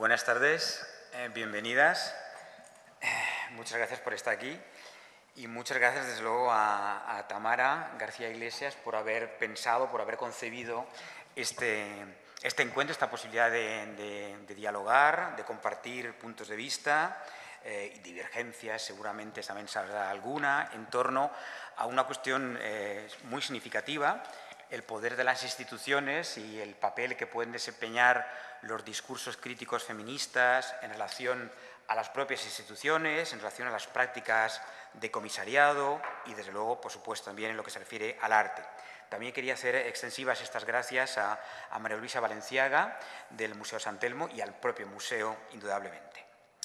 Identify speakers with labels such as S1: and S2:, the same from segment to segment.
S1: Buenas tardes, bienvenidas. Muchas gracias por estar aquí y muchas gracias desde luego a Tamara García Iglesias por haber pensado, por haber concebido este encuentro, esta posibilidad de dialogar, de compartir puntos de vista y divergencias, seguramente también saldrá alguna, en torno a una cuestión muy significativa: el poder de las instituciones y el papel que pueden desempeñar los discursos críticos feministas en relación a las propias instituciones, en relación a las prácticas de comisariado y, desde luego, por supuesto, también en lo que se refiere al arte. También quería hacer extensivas estas gracias a María Luisa Valenciaga, del Museo San Telmo, y al propio museo, indudablemente.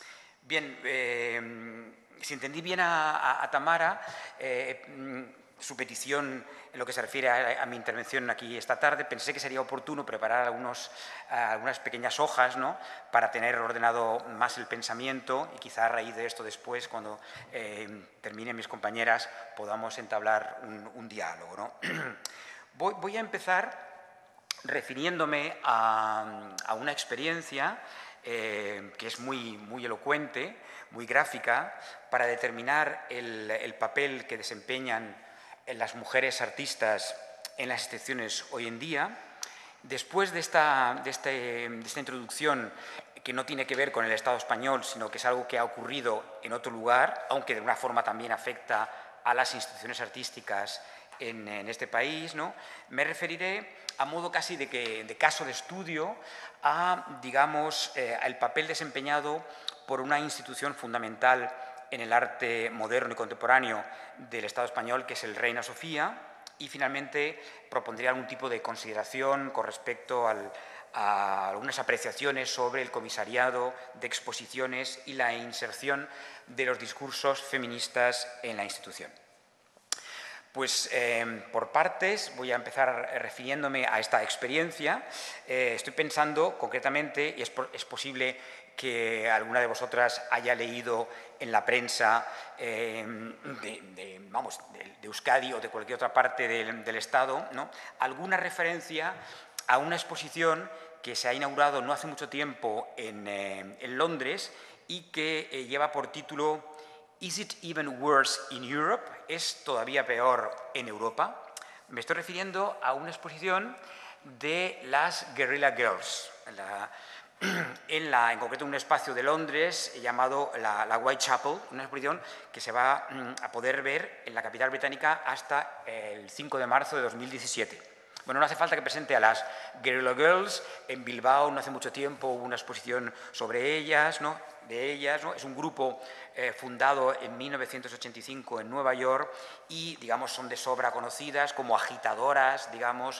S1: Bien, si entendí bien a Tamara, su petición en lo que se refiere a mi intervención aquí esta tarde, pensé que sería oportuno preparar algunas pequeñas hojas, ¿no?, para tener ordenado más el pensamiento y quizá a raíz de esto después, cuando terminen mis compañeras, podamos entablar un diálogo, ¿no? Voy a empezar refiriéndome a una experiencia que es muy elocuente, muy gráfica, para determinar el papel que desempeñan las mujeres artistas en las instituciones hoy en día. Después de esta introducción, que no tiene que ver con el Estado español, sino que es algo que ha ocurrido en otro lugar, aunque de una forma también afecta a las instituciones artísticas en este país, ¿no?, me referiré a modo casi de caso de estudio a, digamos, el papel desempeñado por una institución fundamental en el arte moderno y contemporáneo del Estado español, que es el Reina Sofía, y finalmente propondría algún tipo de consideración con respecto a algunas apreciaciones sobre el comisariado de exposiciones y la inserción de los discursos feministas en la institución. Pues por partes, voy a empezar refiriéndome a esta experiencia. Estoy pensando concretamente, y es posible que alguna de vosotras haya leído en la prensa de Euskadi o de cualquier otra parte del Estado, ¿no?, alguna referencia a una exposición que se ha inaugurado no hace mucho tiempo en Londres y que lleva por título ¿Is it even worse in Europe? ¿Es todavía peor en Europa? Me estoy refiriendo a una exposición de las Guerrilla Girls, en concreto en un espacio de Londres llamado la Whitechapel, una exposición que se va a poder ver en la capital británica hasta el 5 de marzo de 2017. Bueno, no hace falta que presente a las Guerrilla Girls. En Bilbao no hace mucho tiempo hubo una exposición sobre ellas, ¿no?, Es un grupo fundado en 1985 en Nueva York y, digamos, son de sobra conocidas como agitadoras, digamos,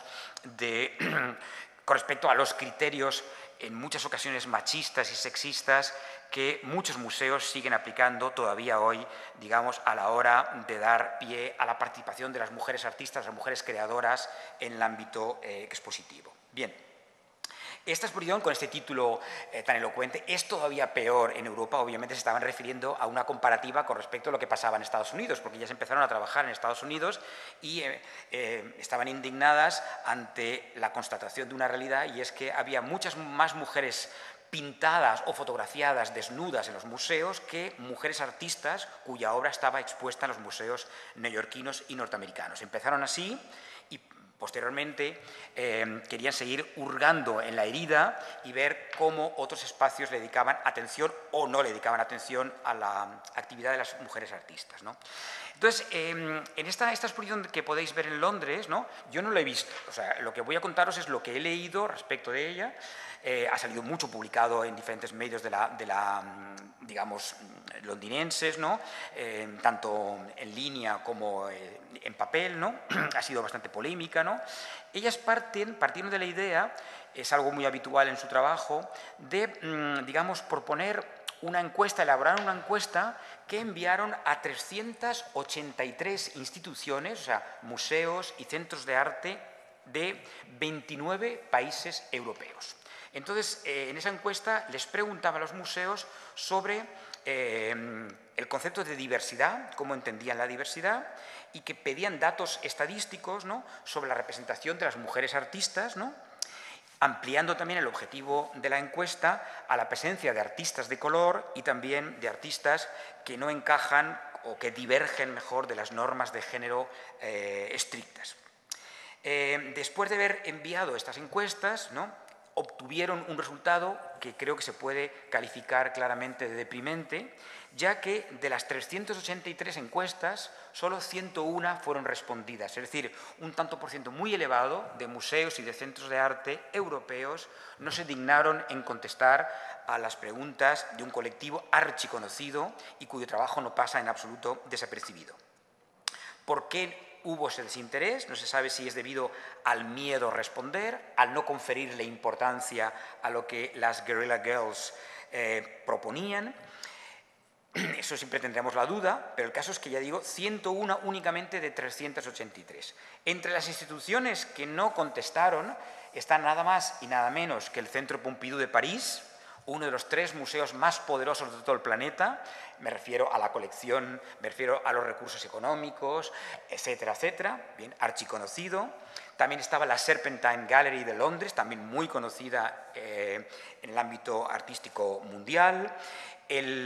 S1: con respecto a los criterios en muchas ocasiones machistas y sexistas que muchos museos siguen aplicando todavía hoy, digamos, a la hora de dar pie a la participación de las mujeres artistas, las mujeres creadoras en el ámbito expositivo. Bien. Esta exposición, con este título tan elocuente, es todavía peor en Europa. Obviamente se estaban refiriendo a una comparativa con respecto a lo que pasaba en Estados Unidos, porque ellas empezaron a trabajar en Estados Unidos y estaban indignadas ante la constatación de una realidad, y es que había muchas más mujeres pintadas o fotografiadas desnudas en los museos que mujeres artistas cuya obra estaba expuesta en los museos neoyorquinos y norteamericanos. Empezaron así y posteriormente querían seguir hurgando en la herida y ver cómo otros espacios le dedicaban atención o no le dedicaban atención a la actividad de las mujeres artistas, ¿no? Entonces, en esta exposición que podéis ver en Londres, ¿no?, yo no lo he visto. O sea, lo que voy a contaros es lo que he leído respecto de ella. Ha salido mucho publicado en diferentes medios digamos, londinenses, ¿no?, tanto en línea como en papel, ¿no? Ha sido bastante polémica, ¿no? Ellas partieron de la idea, es algo muy habitual en su trabajo, de, digamos, proponer una encuesta, elaborar una encuesta que enviaron a 383 instituciones, o sea, museos y centros de arte de 29 países europeos. Entonces, en esa encuesta les preguntaba a los museos sobre el concepto de diversidad, cómo entendían la diversidad, y que pedían datos estadísticos, ¿no?, sobre la representación de las mujeres artistas, ¿no?, ampliando también el objetivo de la encuesta a la presencia de artistas de color y también de artistas que no encajan o que divergen mejor de las normas de género estrictas. Después de haber enviado estas encuestas, ¿no?, obtuvieron un resultado que creo que se puede calificar claramente de deprimente, ya que de las 383 encuestas, solo 101 fueron respondidas, es decir, un tanto por ciento muy elevado de museos y de centros de arte europeos no se dignaron en contestar a las preguntas de un colectivo archiconocido y cuyo trabajo no pasa en absoluto desapercibido. ¿Por qué hubo ese desinterés? No se sabe si es debido al miedo a responder, al no conferirle importancia a lo que las Guerrilla Girls proponían. Eso siempre tendremos la duda, pero el caso es que, ya digo, 101 únicamente de 383. Entre las instituciones que no contestaron están nada más y nada menos que el Centro Pompidou de París, uno de los 3 museos más poderosos de todo el planeta. Me refiero a la colección, me refiero a los recursos económicos, etcétera, etcétera, bien, archiconocido. También estaba la Serpentine Gallery de Londres, también muy conocida en el ámbito artístico mundial. El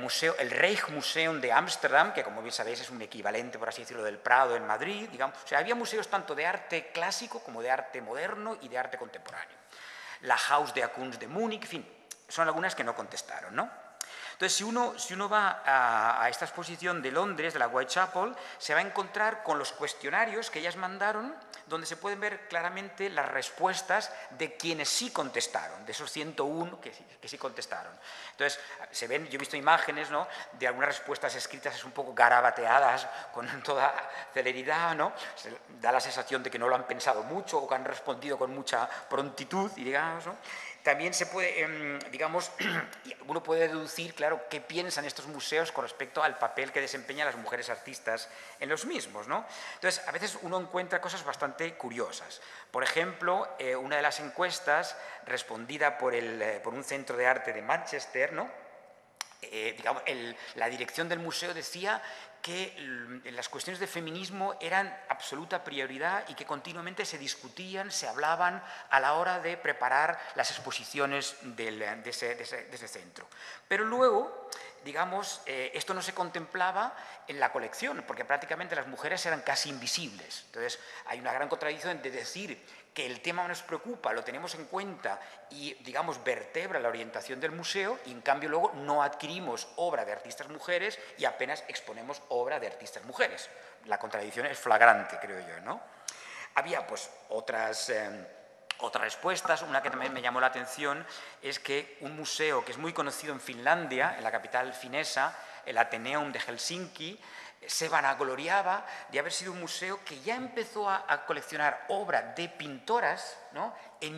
S1: Rijksmuseum de Ámsterdam, que como bien sabéis es un equivalente, por así decirlo, del Prado en Madrid, digamos. O sea, había museos tanto de arte clásico como de arte moderno y de arte contemporáneo. La Haus der Kunst de Múnich, en fin, son algunas que no contestaron, ¿no? Entonces, si uno va a esta exposición de Londres, de la Whitechapel, se va a encontrar con los cuestionarios que ellas mandaron, donde se pueden ver claramente las respuestas de quienes sí contestaron, de esos 101 que sí contestaron. Entonces, se ven, yo he visto imágenes, ¿no?, de algunas respuestas escritas un poco garabateadas, con toda celeridad, ¿no? Se da la sensación de que no lo han pensado mucho o que han respondido con mucha prontitud, y digamos, ¿no? También se puede, digamos, uno puede deducir, claro, qué piensan estos museos con respecto al papel que desempeñan las mujeres artistas en los mismos, ¿no? Entonces, a veces uno encuentra cosas bastante curiosas. Por ejemplo, una de las encuestas respondida por un centro de arte de Manchester, ¿no?, digamos, la dirección del museo decía que las cuestiones de feminismo eran absoluta prioridad y que continuamente se discutían, se hablaban a la hora de preparar las exposiciones de ese centro. Pero luego, digamos, esto no se contemplaba en la colección, porque prácticamente las mujeres eran casi invisibles. Entonces, hay una gran contradicción de decir que el tema nos preocupa, lo tenemos en cuenta y, digamos, vertebra la orientación del museo, y en cambio luego no adquirimos obra de artistas mujeres y apenas exponemos obra de artistas mujeres. La contradicción es flagrante, creo yo, ¿no? Había, pues, otras respuestas. Una que también me llamó la atención es que un museo que es muy conocido en Finlandia, en la capital finesa, el Atheneum de Helsinki, se vanagloriaba de haber sido un museo que ya empezó a coleccionar obra de pintoras, ¿no?, en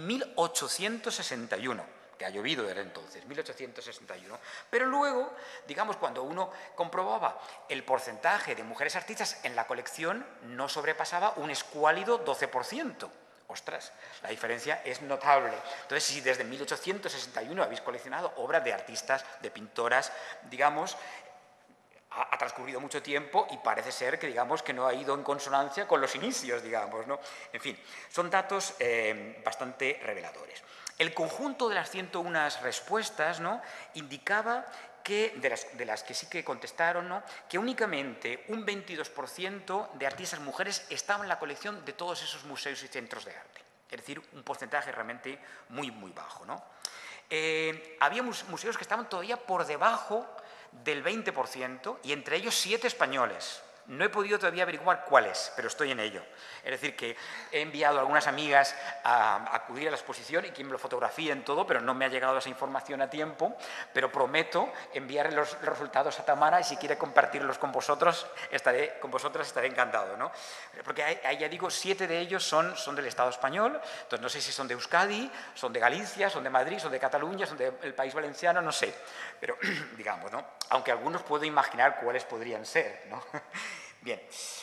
S1: 1861, que ha llovido desde entonces, 1861. Pero luego, digamos, cuando uno comprobaba el porcentaje de mujeres artistas en la colección, no sobrepasaba un escuálido 12%. Ostras, la diferencia es notable. Entonces, si desde 1861 habéis coleccionado obras de artistas, de pintoras, digamos, ha transcurrido mucho tiempo y parece ser que, digamos, que no ha ido en consonancia con los inicios, digamos, ¿no? En fin, son datos bastante reveladores. El conjunto de las 101 respuestas, ¿no?, indicaba que, de las que sí que contestaron, ¿no?, que únicamente un 22% de artistas mujeres estaban en la colección de todos esos museos y centros de arte. Es decir, un porcentaje realmente muy, muy bajo, ¿no? Había museos que estaban todavía por debajo del 20%, y entre ellos 7 españoles. No he podido todavía averiguar cuáles, pero estoy en ello. Es decir, que he enviado a algunas amigas a acudir a la exposición y que me lo fotografíen todo, pero no me ha llegado esa información a tiempo, pero prometo enviarle los resultados a Tamara, y si quiere compartirlos con vosotros, estaré encantado, ¿no? Porque ahí ya digo, 7 de ellos son del Estado español. Entonces no sé si son de Euskadi, son de Galicia, son de Madrid, son de Cataluña, son del País Valenciano, no sé, pero digamos, ¿no?, aunque algunos puedo imaginar cuáles podrían ser, ¿no? Bien,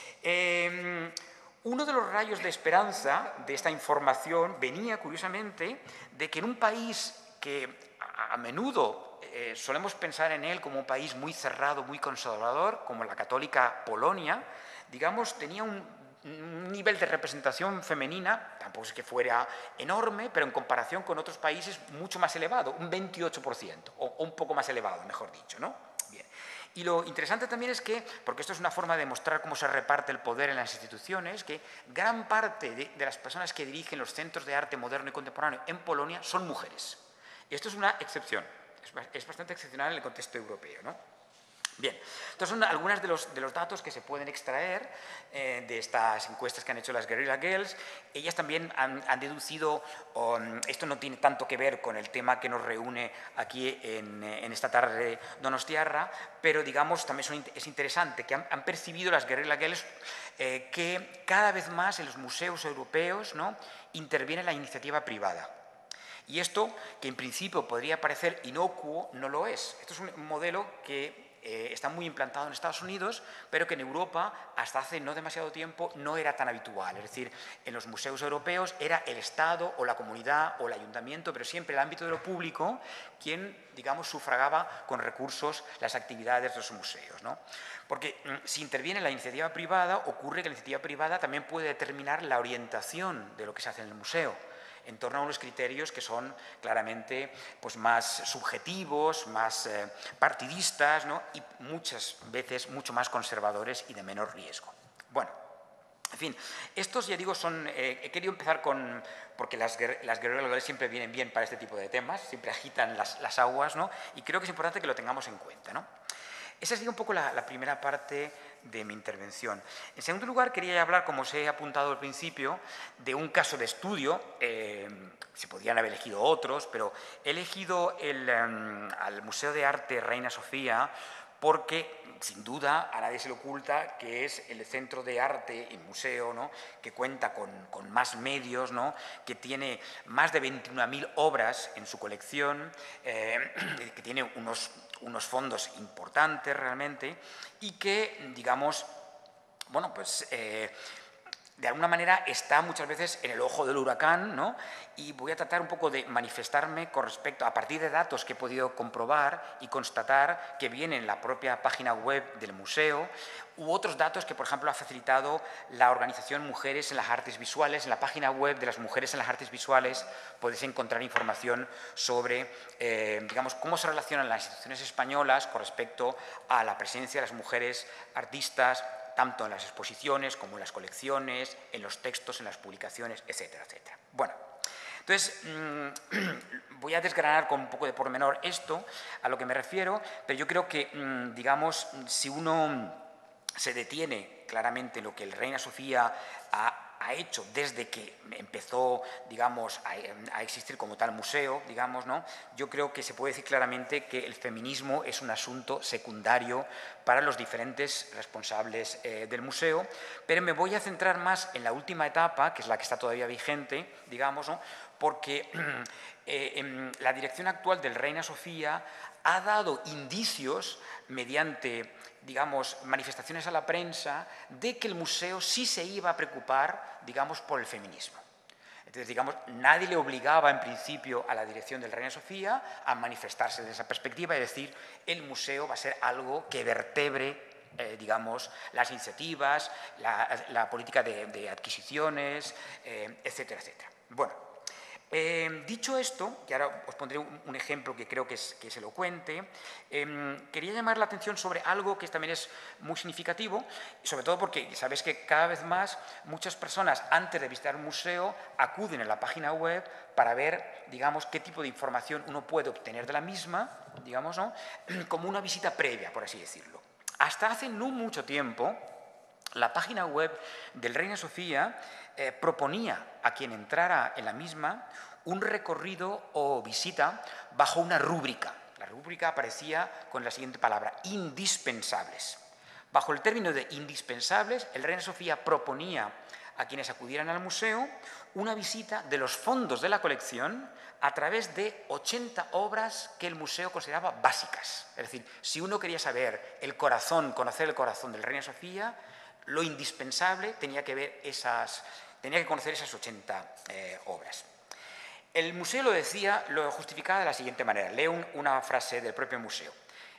S1: uno de los rayos de esperanza de esta información venía, curiosamente, de que en un país que a menudo solemos pensar en él como un país muy cerrado, muy conservador, como la católica Polonia, digamos, tenía un un nivel de representación femenina, tampoco es que fuera enorme, pero en comparación con otros países mucho más elevado, un 28%, o un poco más elevado, mejor dicho, ¿no? Bien. Y lo interesante también es que, porque esto es una forma de mostrar cómo se reparte el poder en las instituciones, que gran parte de las personas que dirigen los centros de arte moderno y contemporáneo en Polonia son mujeres. Y esto es una excepción, es bastante excepcional en el contexto europeo, ¿no? Bien, estos son algunos de los datos que se pueden extraer de estas encuestas que han hecho las Guerrilla Girls. Ellas también han deducido, esto no tiene tanto que ver con el tema que nos reúne aquí en esta tarde donostiarra, pero digamos también es interesante que han percibido las Guerrilla Girls que cada vez más en los museos europeos, ¿no?, interviene la iniciativa privada. Y esto, que en principio podría parecer inocuo, no lo es. Esto es un modelo que está muy implantado en Estados Unidos, pero que en Europa hasta hace no demasiado tiempo no era tan habitual. Es decir, en los museos europeos era el Estado o la comunidad o el ayuntamiento, pero siempre el ámbito de lo público quien, digamos, sufragaba con recursos las actividades de los museos, ¿no? Porque si interviene la iniciativa privada, ocurre que la iniciativa privada también puede determinar la orientación de lo que se hace en el museo, en torno a unos criterios que son claramente pues, más subjetivos, más partidistas, ¿no?, y muchas veces mucho más conservadores y de menor riesgo. Bueno, en fin, estos, ya digo, son... he querido empezar con... porque las Guerrilla Girls siempre vienen bien para este tipo de temas, siempre agitan las aguas, ¿no?, y creo que es importante que lo tengamos en cuenta, ¿no? Esa sería un poco la primera parte de mi intervención. En segundo lugar, quería hablar, como os he apuntado al principio, de un caso de estudio. Se podrían haber elegido otros, pero he elegido al Museo de Arte Reina Sofía porque, sin duda, a nadie se le oculta que es el centro de arte y museo, ¿no?, que cuenta con más medios, ¿no?, que tiene más de 21.000 obras en su colección, que tiene unos fondos importantes realmente y que, digamos, bueno, pues de alguna manera está muchas veces en el ojo del huracán, ¿no? Y voy a tratar un poco de manifestarme con respecto, a partir de datos que he podido comprobar y constatar que vienen en la propia página web del museo, u otros datos que, por ejemplo, ha facilitado la organización Mujeres en las Artes Visuales. En la página web de las Mujeres en las Artes Visuales podéis encontrar información sobre, digamos, cómo se relacionan las instituciones españolas con respecto a la presencia de las mujeres artistas, tanto en las exposiciones como en las colecciones, en los textos, en las publicaciones, etcétera, etcétera. Bueno, entonces voy a desgranar con un poco de pormenor esto, a lo que me refiero, pero yo creo que, digamos, si uno se detiene claramente en lo que el Reina Sofía ha hecho desde que empezó, digamos, a existir como tal museo, digamos, ¿no? Yo creo que se puede decir claramente que el feminismo es un asunto secundario para los diferentes responsables del museo, pero me voy a centrar más en la última etapa, que es la que está todavía vigente, digamos, ¿no?, porque la dirección actual del Reina Sofía ha dado indicios mediante, digamos, manifestaciones a la prensa de que el museo sí se iba a preocupar, digamos, por el feminismo. Entonces, digamos, nadie le obligaba en principio a la dirección del Reina Sofía a manifestarse desde esa perspectiva y decir el museo va a ser algo que vertebre, digamos, las iniciativas, la política de adquisiciones, etcétera, etcétera. Bueno, dicho esto, que ahora os pondré un ejemplo que creo que es elocuente, quería llamar la atención sobre algo que también es muy significativo, sobre todo porque sabéis que cada vez más muchas personas antes de visitar un museo acuden a la página web para ver, digamos, qué tipo de información uno puede obtener de la misma, digamos, ¿no?, como una visita previa, por así decirlo. Hasta hace no mucho tiempo, la página web del Reina Sofía proponía a quien entrara en la misma un recorrido o visita bajo una rúbrica. La rúbrica aparecía con la siguiente palabra: indispensables. Bajo el término de indispensables, el Reina Sofía proponía a quienes acudieran al museo una visita de los fondos de la colección a través de 80 obras que el museo consideraba básicas. Es decir, si uno quería saber el corazón, conocer el corazón del Reina Sofía, lo indispensable tenía que conocer esas 80 obras. El museo lo decía, lo justificaba de la siguiente manera. Leo una frase del propio museo.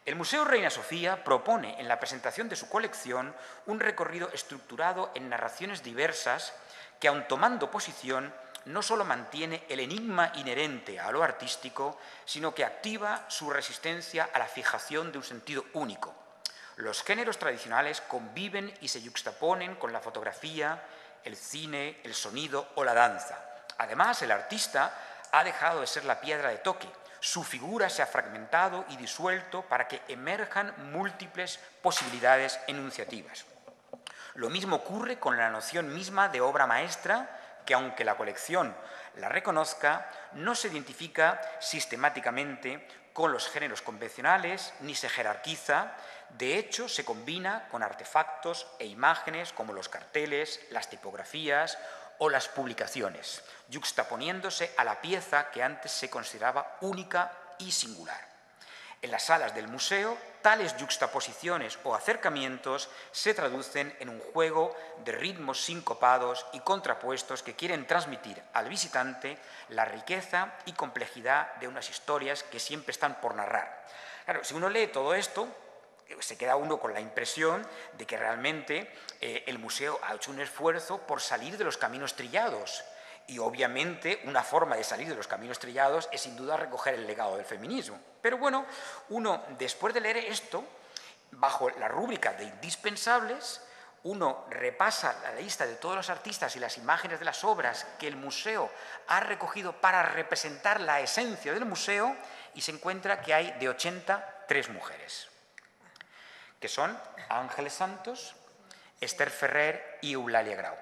S1: El Museo Reina Sofía propone en la presentación de su colección un recorrido estructurado en narraciones diversas que, aun tomando posición, no solo mantiene el enigma inherente a lo artístico, sino que activa su resistencia a la fijación de un sentido único. Los géneros tradicionales conviven y se yuxtaponen con la fotografía, el cine, el sonido o la danza. Además, el artista ha dejado de ser la piedra de toque. Su figura se ha fragmentado y disuelto para que emerjan múltiples posibilidades enunciativas. Lo mismo ocurre con la noción misma de obra maestra, que aunque la colección la reconozca, no se identifica sistemáticamente con los géneros convencionales ni se jerarquiza. De hecho, se combina con artefactos e imágenes como los carteles, las tipografías o las publicaciones, yuxtaponiéndose a la pieza que antes se consideraba única y singular. En las salas del museo, tales yuxtaposiciones o acercamientos se traducen en un juego de ritmos sincopados y contrapuestos que quieren transmitir al visitante la riqueza y complejidad de unas historias que siempre están por narrar. Claro, si uno lee todo esto, se queda uno con la impresión de que realmente el museo ha hecho un esfuerzo por salir de los caminos trillados. Y obviamente una forma de salir de los caminos trillados es sin duda recoger el legado del feminismo. Pero bueno, uno después de leer esto, bajo la rúbrica de indispensables, uno repasa la lista de todos los artistas y las imágenes de las obras que el museo ha recogido para representar la esencia del museo y se encuentra que hay de 83 mujeres, que son Ángeles Santos, Esther Ferrer y Eulalia Grau.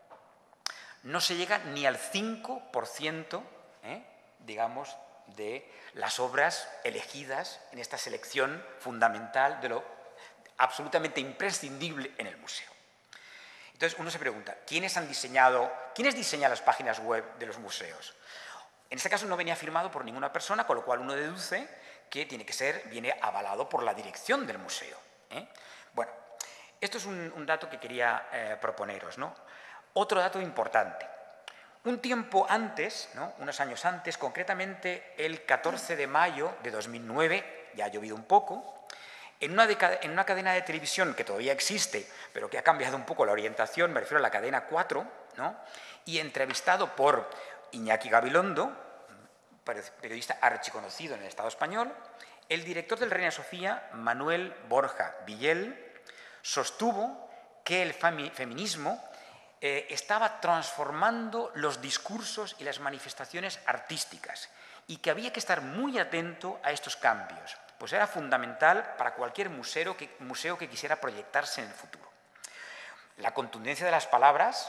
S1: No se llega ni al 5%, digamos, de las obras elegidas en esta selección fundamental de lo absolutamente imprescindible en el museo. Entonces uno se pregunta, ¿quiénes diseñan las páginas web de los museos? En este caso no venía firmado por ninguna persona, con lo cual uno deduce que viene avalado por la dirección del museo. Bueno, esto es un dato que quería proponeros, ¿no? Otro dato importante. Un tiempo antes, ¿no? Unos años antes, concretamente el 14 de mayo de 2009, ya ha llovido un poco, en una cadena de televisión que todavía existe, pero que ha cambiado un poco la orientación, me refiero a la cadena 4, ¿no? Y entrevistado por Iñaki Gabilondo, periodista archiconocido en el Estado español, el director del Reina Sofía, Manuel Borja Villel, sostuvo que el feminismo estaba transformando los discursos y las manifestaciones artísticas y que había que estar muy atento a estos cambios, pues era fundamental para cualquier museo que quisiera proyectarse en el futuro. La contundencia de las palabras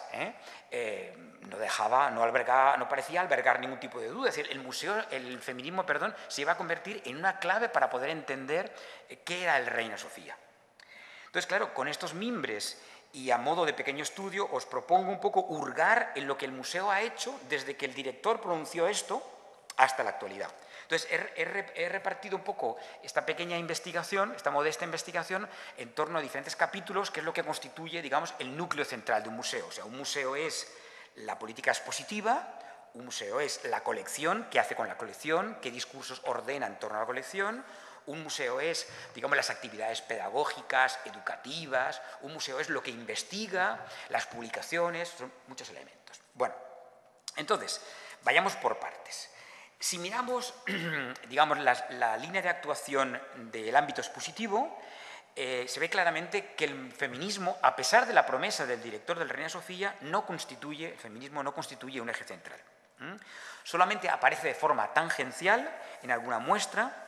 S1: no parecía albergar ningún tipo de duda. Es decir, el feminismo, se iba a convertir en una clave para poder entender qué era el Reina Sofía. Entonces, claro, con estos mimbres y a modo de pequeño estudio os propongo un poco hurgar en lo que el museo ha hecho desde que el director pronunció esto hasta la actualidad. Entonces, he repartido un poco esta pequeña investigación, esta modesta investigación, en torno a diferentes capítulos, que es lo que constituye, digamos, el núcleo central de un museo. O sea, un museo es la política expositiva, un museo es la colección, qué hace con la colección, qué discursos ordena en torno a la colección. Un museo es, digamos, las actividades pedagógicas, educativas. Un museo es lo que investiga, las publicaciones, son muchos elementos. Bueno, entonces, vayamos por partes. Si miramos, digamos, la línea de actuación del ámbito expositivo, se ve claramente que el feminismo, a pesar de la promesa del director del Reina Sofía, el feminismo no constituye un eje central. Solamente aparece de forma tangencial en alguna muestra.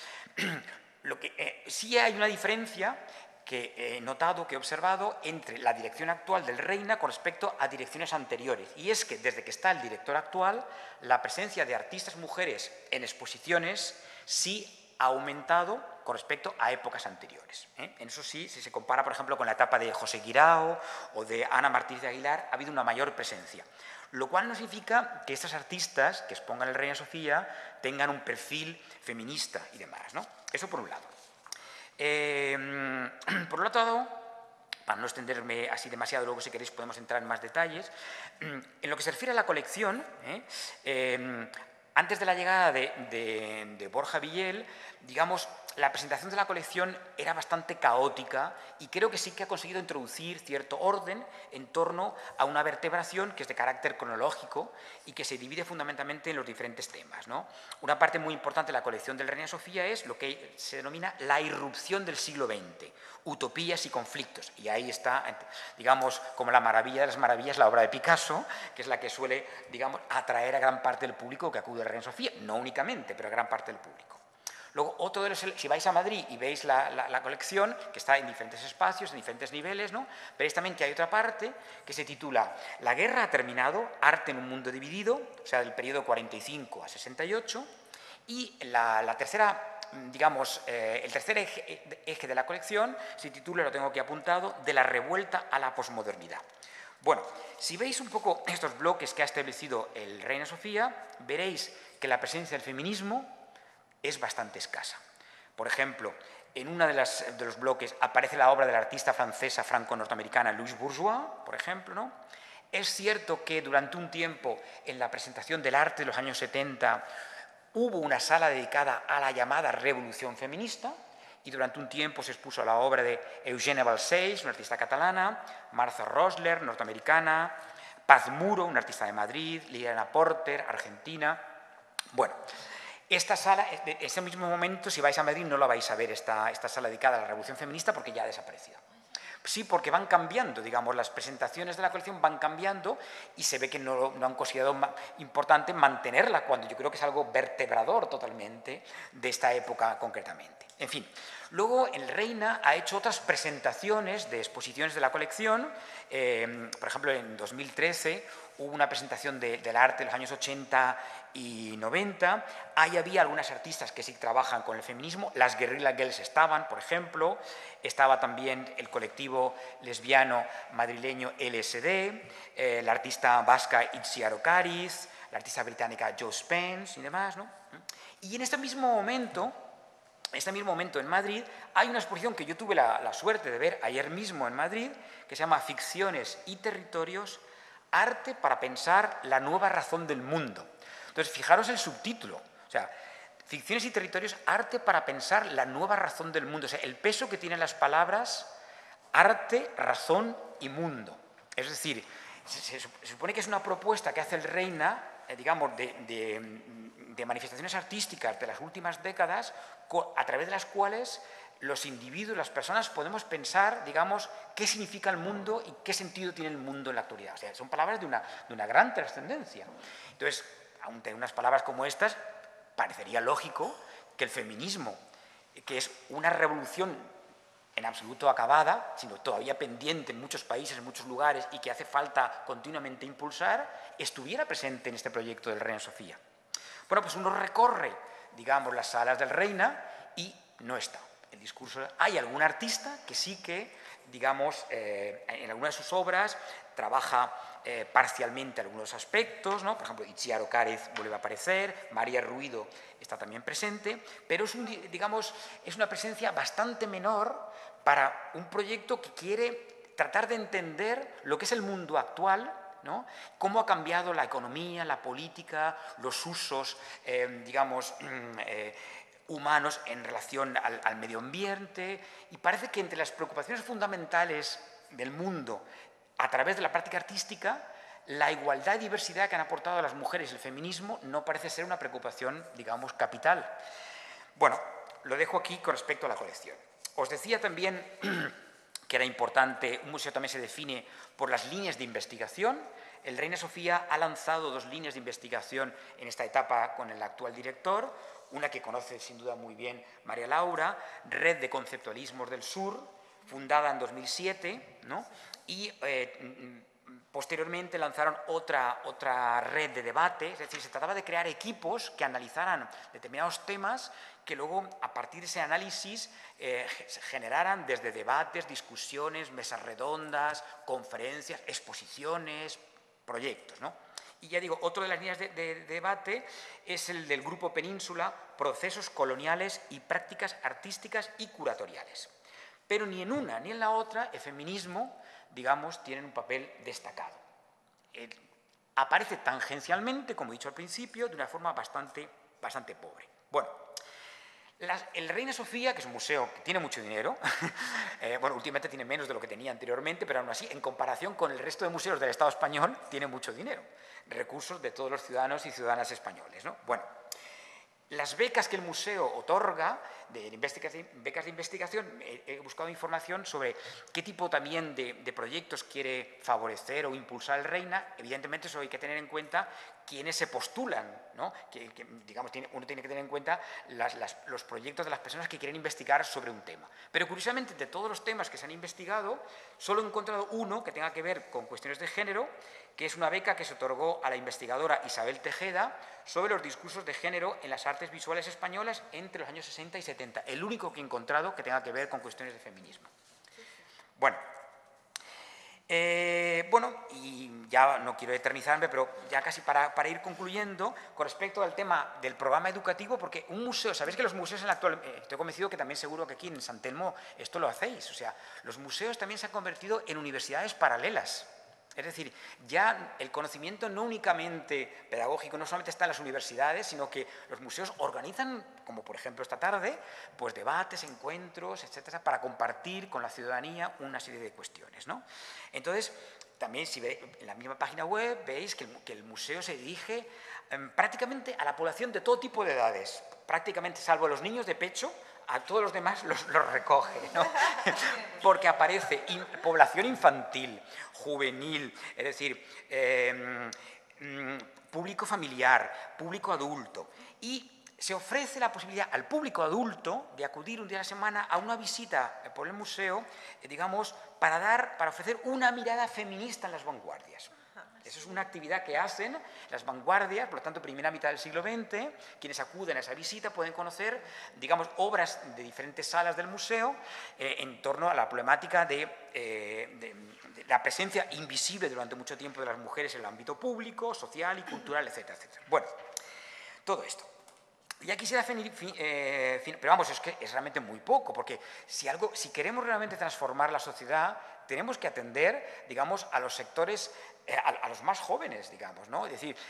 S1: Sí hay una diferencia que he notado, que he observado, entre la dirección actual del Reina con respecto a direcciones anteriores. Y es que desde que está el director actual, la presencia de artistas mujeres en exposiciones sí ha aumentado con respecto a épocas anteriores. En eso sí, si se compara, por ejemplo, con la etapa de José Guirao o de Ana Martínez de Aguilar, ha habido una mayor presencia. Lo cual no significa que estas artistas que expongan el Reina Sofía tengan un perfil feminista y demás, ¿no? Eso por un lado. Por otro lado, para no extenderme así demasiado, luego si queréis podemos entrar en más detalles, en lo que se refiere a la colección, antes de la llegada de Borja Villel, digamos, la presentación de la colección era bastante caótica y creo que sí que ha conseguido introducir cierto orden en torno a una vertebración que es de carácter cronológico y que se divide fundamentalmente en los diferentes temas, ¿no? Una parte muy importante de la colección del Reina Sofía es lo que se denomina la irrupción del siglo XX, utopías y conflictos. Y ahí está, digamos, como la maravilla de las maravillas, la obra de Picasso, que es la que suele, digamos, atraer a gran parte del público que acude al Reina Sofía, no únicamente, pero a gran parte del público. Luego, otro de los, si vais a Madrid y veis la colección, que está en diferentes espacios, en diferentes niveles, ¿no? Veréis también que hay otra parte que se titula La guerra ha terminado, arte en un mundo dividido, o sea, del periodo 45 a 68, y la tercera, digamos, el tercer eje de la colección se titula, lo tengo aquí apuntado, De la revuelta a la posmodernidad. Bueno, si veis un poco estos bloques que ha establecido el Reina Sofía, veréis que la presencia del feminismo es bastante escasa. Por ejemplo, en uno de los bloques aparece la obra de la artista francesa franco-norteamericana Louise Bourgeois, por ejemplo, ¿no? Es cierto que durante un tiempo en la presentación del arte de los años 70 hubo una sala dedicada a la llamada revolución feminista y durante un tiempo se expuso la obra de Eugène Balcells, una artista catalana, Martha Rosler, norteamericana, Paz Muro, una artista de Madrid, Liliana Porter, argentina. Bueno, esta sala, en ese mismo momento, si vais a Madrid, no la vais a ver, esta sala dedicada a la revolución feminista, porque ya ha desaparecido. Sí, porque van cambiando, digamos, las presentaciones de la colección van cambiando y se ve que no han considerado importante mantenerla, cuando yo creo que es algo vertebrador totalmente de esta época concretamente. En fin, luego el Reina ha hecho otras presentaciones de exposiciones de la colección, por ejemplo, en 2013 hubo una presentación del arte de los años 80 y 90, ahí había algunas artistas que sí trabajan con el feminismo, las Guerrilla Girls estaban, por ejemplo, estaba también el colectivo lesbiano madrileño LSD, la artista vasca Itziar Ocariz, la artista británica Jo Spence y demás, ¿no? Y en este mismo momento en Madrid hay una exposición que yo tuve la suerte de ver ayer mismo en Madrid, que se llama Ficciones y Territorios, arte para pensar la nueva razón del mundo. Entonces, fijaros el subtítulo, o sea, Ficciones y Territorios, arte para pensar la nueva razón del mundo, o sea, el peso que tienen las palabras arte, razón y mundo. Es decir, se supone que es una propuesta que hace el Reina, digamos, de manifestaciones artísticas de las últimas décadas, a través de las cuales los individuos, las personas, podemos pensar, digamos, qué significa el mundo y qué sentido tiene el mundo en la actualidad. O sea, son palabras de una gran trascendencia. Entonces, ante unas palabras como estas, parecería lógico que el feminismo, que es una revolución en absoluto acabada, sino todavía pendiente en muchos países, en muchos lugares, y que hace falta continuamente impulsar, estuviera presente en este proyecto del Reina Sofía. Bueno, pues uno recorre, digamos, las salas del Reina y no está. El discurso, hay algún artista que sí que, digamos, en alguna de sus obras trabaja parcialmente algunos aspectos, ¿no? Por ejemplo, Itziar Ocariz vuelve a aparecer, María Ruido está también presente, pero es, digamos, es una presencia bastante menor para un proyecto que quiere tratar de entender lo que es el mundo actual, ¿no? Cómo ha cambiado la economía, la política, los usos, digamos, humanos en relación al medio ambiente, y parece que entre las preocupaciones fundamentales del mundo a través de la práctica artística, la igualdad y diversidad que han aportado las mujeres y el feminismo no parece ser una preocupación, digamos, capital. Bueno, lo dejo aquí con respecto a la colección. Os decía también que era importante, un museo también se define por las líneas de investigación. El Reina Sofía ha lanzado 2 líneas de investigación en esta etapa con el actual director, una que conoce sin duda muy bien María Laura, Red de Conceptualismos del Sur, fundada en 2007, ¿no? Y posteriormente lanzaron otra red de debate, es decir, se trataba de crear equipos que analizaran determinados temas que luego, a partir de ese análisis, generaran desde debates, discusiones, mesas redondas, conferencias, exposiciones, proyectos, ¿no? Y ya digo, otra de las líneas de debate es el del Grupo Península, Procesos Coloniales y Prácticas Artísticas y Curatoriales. Pero ni en una ni en la otra el feminismo, digamos, tiene un papel destacado. Aparece tangencialmente, como he dicho al principio, de una forma bastante pobre. Bueno, El Reina Sofía, que es un museo que tiene mucho dinero, bueno, últimamente tiene menos de lo que tenía anteriormente, pero aún así, en comparación con el resto de museos del Estado español, tiene mucho dinero, recursos de todos los ciudadanos y ciudadanas españoles, ¿no? Bueno, las becas que el museo otorga, becas de investigación, he buscado información sobre qué tipo también de proyectos quiere favorecer o impulsar el Reina. Evidentemente, eso hay que tener en cuenta quiénes se postulan, ¿no? Digamos, uno tiene que tener en cuenta los proyectos de las personas que quieren investigar sobre un tema. Pero curiosamente, de todos los temas que se han investigado, solo he encontrado uno que tenga que ver con cuestiones de género, que es una beca que se otorgó a la investigadora Isabel Tejeda sobre los discursos de género en las artes visuales españolas entre los años 60 y 70. El único que he encontrado que tenga que ver con cuestiones de feminismo. Bueno, y ya no quiero eternizarme, pero ya casi para ir concluyendo, con respecto al tema del programa educativo, porque un museo, sabéis que los museos en la actual, estoy convencido que también seguro que aquí en San Telmo esto lo hacéis, o sea, los museos también se han convertido en universidades paralelas. Es decir, ya el conocimiento no únicamente pedagógico, no solamente está en las universidades, sino que los museos organizan, como por ejemplo esta tarde, pues debates, encuentros, etcétera, para compartir con la ciudadanía una serie de cuestiones, ¿no? Entonces, también si veis en la misma página web veis que el museo se dirige prácticamente a la población de todo tipo de edades, prácticamente salvo los niños de pecho, a todos los demás los recoge, ¿no? Porque aparece población infantil, juvenil, es decir, público familiar, público adulto, y se ofrece la posibilidad al público adulto de acudir un día a la semana a una visita por el museo, digamos, para ofrecer una mirada feminista en las vanguardias. Eso es una actividad que hacen las vanguardias, por lo tanto, primera mitad del siglo XX. Quienes acuden a esa visita pueden conocer, digamos, obras de diferentes salas del museo en torno a la problemática de la presencia invisible durante mucho tiempo de las mujeres en el ámbito público, social y cultural, etcétera, etcétera. Bueno, todo esto. Ya quisiera pero vamos, es que es realmente muy poco, porque si queremos realmente transformar la sociedad, tenemos que atender, digamos, a los sectores, a los más jóvenes, digamos, ¿no? Es decir,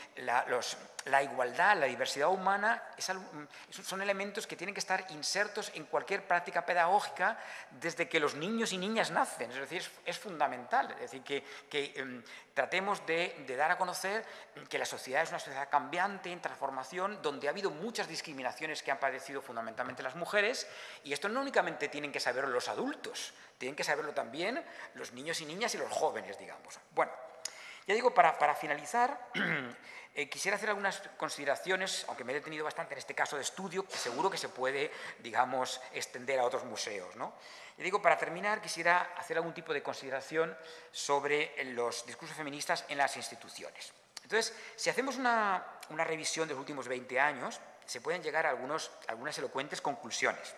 S1: la igualdad, la diversidad humana son elementos que tienen que estar insertos en cualquier práctica pedagógica desde que los niños y niñas nacen, es decir, es fundamental, es decir, que tratemos de dar a conocer que la sociedad es una sociedad cambiante, en transformación, donde ha habido muchas discriminaciones que han padecido fundamentalmente las mujeres, y esto no únicamente tienen que saberlo los adultos, tienen que saberlo también los niños y niñas y los jóvenes, digamos. Bueno, ya digo, para finalizar, quisiera hacer algunas consideraciones, aunque me he detenido bastante en este caso de estudio, que seguro que se puede, digamos, extender a otros museos, ¿no? Ya digo, para terminar, quisiera hacer algún tipo de consideración sobre los discursos feministas en las instituciones. Entonces, si hacemos una revisión de los últimos 20 años, se pueden llegar a algunas elocuentes conclusiones.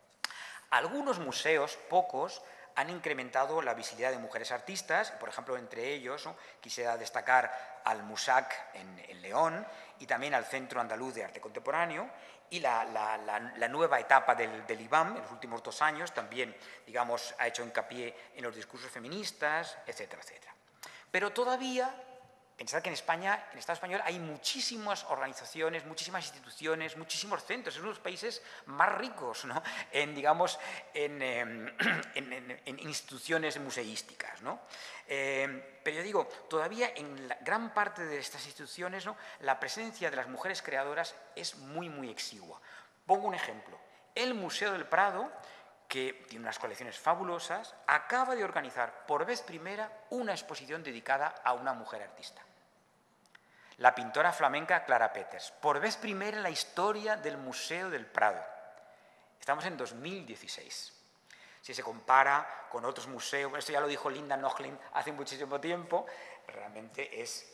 S1: Algunos museos, pocos, han incrementado la visibilidad de mujeres artistas, por ejemplo, entre ellos, ¿no?, quisiera destacar al MUSAC en León y también al Centro Andaluz de Arte Contemporáneo, y la nueva etapa del IBAM en los últimos 2 años también, digamos, ha hecho hincapié en los discursos feministas, etcétera, etcétera. Pero todavía, pensad que en España, en el Estado español, hay muchísimas organizaciones, muchísimas instituciones, muchísimos centros, es uno de los países más ricos, ¿no?, digamos, en instituciones museísticas, ¿no? Pero yo digo, todavía en gran parte de estas instituciones, ¿no?, la presencia de las mujeres creadoras es muy, muy exigua. Pongo un ejemplo. El Museo del Prado, que tiene unas colecciones fabulosas, acaba de organizar por vez primera una exposición dedicada a una mujer artista. La pintora flamenca Clara Peters, por vez primera en la historia del Museo del Prado. Estamos en 2016. Si se compara con otros museos, esto ya lo dijo Linda Nochlin hace muchísimo tiempo, realmente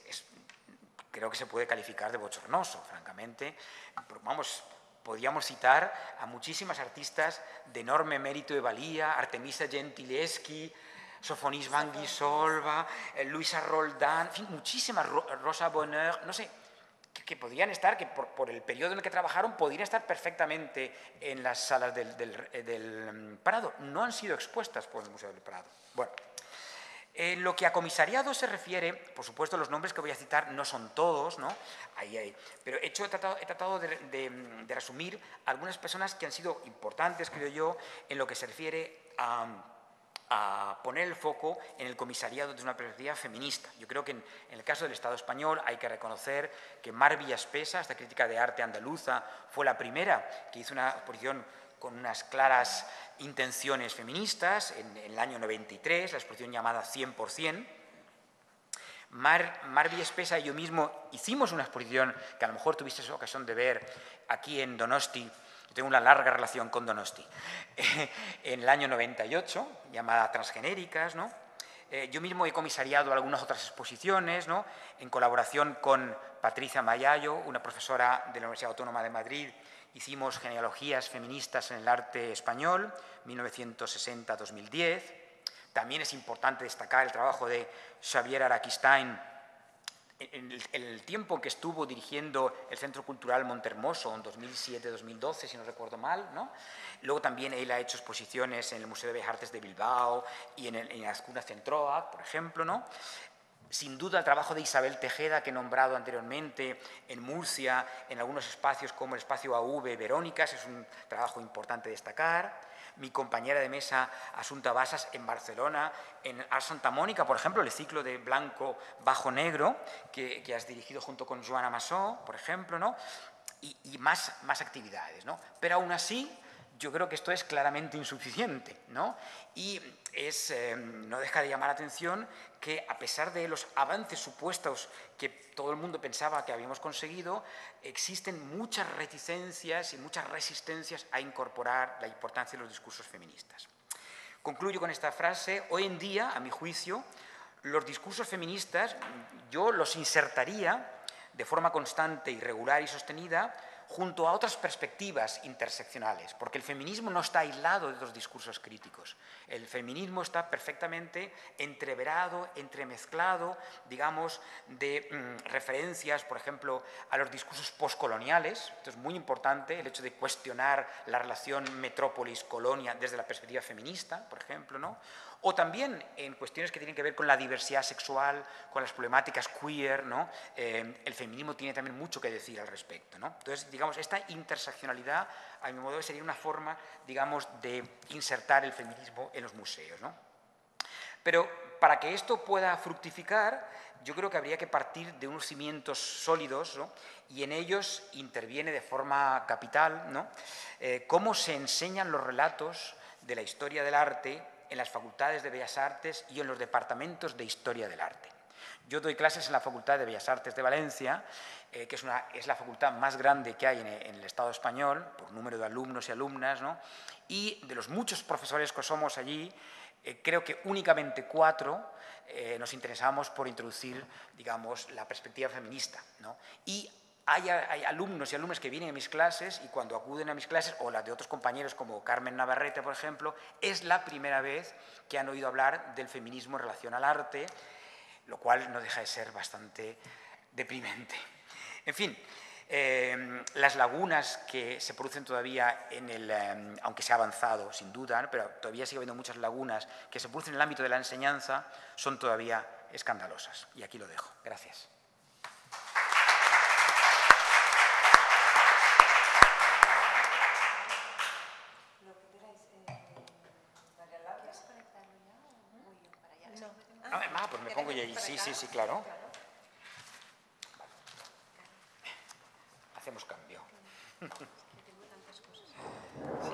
S1: creo que se puede calificar de bochornoso, francamente. Pero vamos, podríamos citar a muchísimas artistas de enorme mérito y valía, Artemisa Gentileschi, Sofonis Van Guisolva, Luisa Roldán, en fin, muchísimas, Rosa Bonheur, no sé, que podrían estar, que por el periodo en el que trabajaron, podrían estar perfectamente en las salas del Prado. No han sido expuestas por el Museo del Prado. Bueno, En lo que a comisariado se refiere, por supuesto, los nombres que voy a citar no son todos, ¿no? Pero he tratado de resumir algunas personas que han sido importantes, creo yo, en lo que se refiere a poner el foco en el comisariado desde una perspectiva feminista. Yo creo que en el caso del Estado español hay que reconocer que Mar Villaspesa, esta crítica de arte andaluza, fue la primera que hizo una exposición con unas claras intenciones feministas en el año 93, la exposición llamada 100%. Mar Villaspesa y yo mismo hicimos una exposición que a lo mejor tuviste ocasión de ver aquí en Donosti. Yo tengo una larga relación con Donosti. En el año 98, llamada Transgenéricas, ¿no? Yo mismo he comisariado algunas otras exposiciones, ¿no? En colaboración con Patricia Mayayo, una profesora de la Universidad Autónoma de Madrid. Hicimos genealogías feministas en el arte español, 1960-2010. También es importante destacar el trabajo de Xavier Araquistain en el tiempo en que estuvo dirigiendo el Centro Cultural Montermoso, en 2007-2012, si no recuerdo mal, ¿no? Luego también él ha hecho exposiciones en el Museo de Bellas Artes de Bilbao y en Azcuna Centroa, por ejemplo, ¿no? Sin duda el trabajo de Isabel Tejeda, que he nombrado anteriormente, en Murcia, en algunos espacios como el espacio AV Verónicas, es un trabajo importante destacar. Mi compañera de mesa, Asunta Basas, en Barcelona, en Art Santa Mónica, por ejemplo, el ciclo de blanco bajo negro, que has dirigido junto con Joana Massó, por ejemplo, ¿no? Y más actividades, ¿no? Pero aún así, yo creo que esto es claramente insuficiente, ¿no? Y no deja de llamar la atención que, a pesar de los avances supuestos que todo el mundo pensaba que habíamos conseguido, existen muchas reticencias y muchas resistencias a incorporar la importancia de los discursos feministas. Concluyo con esta frase. Hoy en día, a mi juicio, los discursos feministas yo los insertaría de forma constante, irregular y sostenida junto a otras perspectivas interseccionales, porque el feminismo no está aislado de los discursos críticos. El feminismo está perfectamente entreverado, entremezclado, digamos, de referencias, por ejemplo, a los discursos postcoloniales. Esto es muy importante, el hecho de cuestionar la relación metrópolis-colonia desde la perspectiva feminista, por ejemplo, ¿no? O también en cuestiones que tienen que ver con la diversidad sexual, con las problemáticas queer, ¿no? El feminismo tiene también mucho que decir al respecto, ¿no? Entonces, digamos, esta interseccionalidad, a mi modo, sería una forma, digamos, de insertar el feminismo en los museos, ¿no? Pero para que esto pueda fructificar, yo creo que habría que partir de unos cimientos sólidos, ¿no? Y en ellos interviene de forma capital, ¿no? Cómo se enseñan los relatos de la historia del arte en las facultades de Bellas Artes y en los departamentos de Historia del Arte. Yo doy clases en la Facultad de Bellas Artes de Valencia, que es la facultad más grande que hay en el Estado español, por número de alumnos y alumnas, ¿no? Y de los muchos profesores que somos allí, creo que únicamente 4 nos interesamos por introducir, digamos, la perspectiva feminista, ¿no? Y hay alumnos y alumnas que vienen a mis clases y cuando acuden a mis clases, o las de otros compañeros como Carmen Navarrete, por ejemplo, es la primera vez que han oído hablar del feminismo en relación al arte, lo cual no deja de ser bastante deprimente. En fin, las lagunas que se producen todavía aunque se ha avanzado sin duda, ¿no? Pero todavía sigue habiendo muchas lagunas que se producen en el ámbito de la enseñanza, son todavía escandalosas. Y aquí lo dejo. Gracias. Pues me pongo yo ahí. Sí, claro. Hacemos cambio. Sí.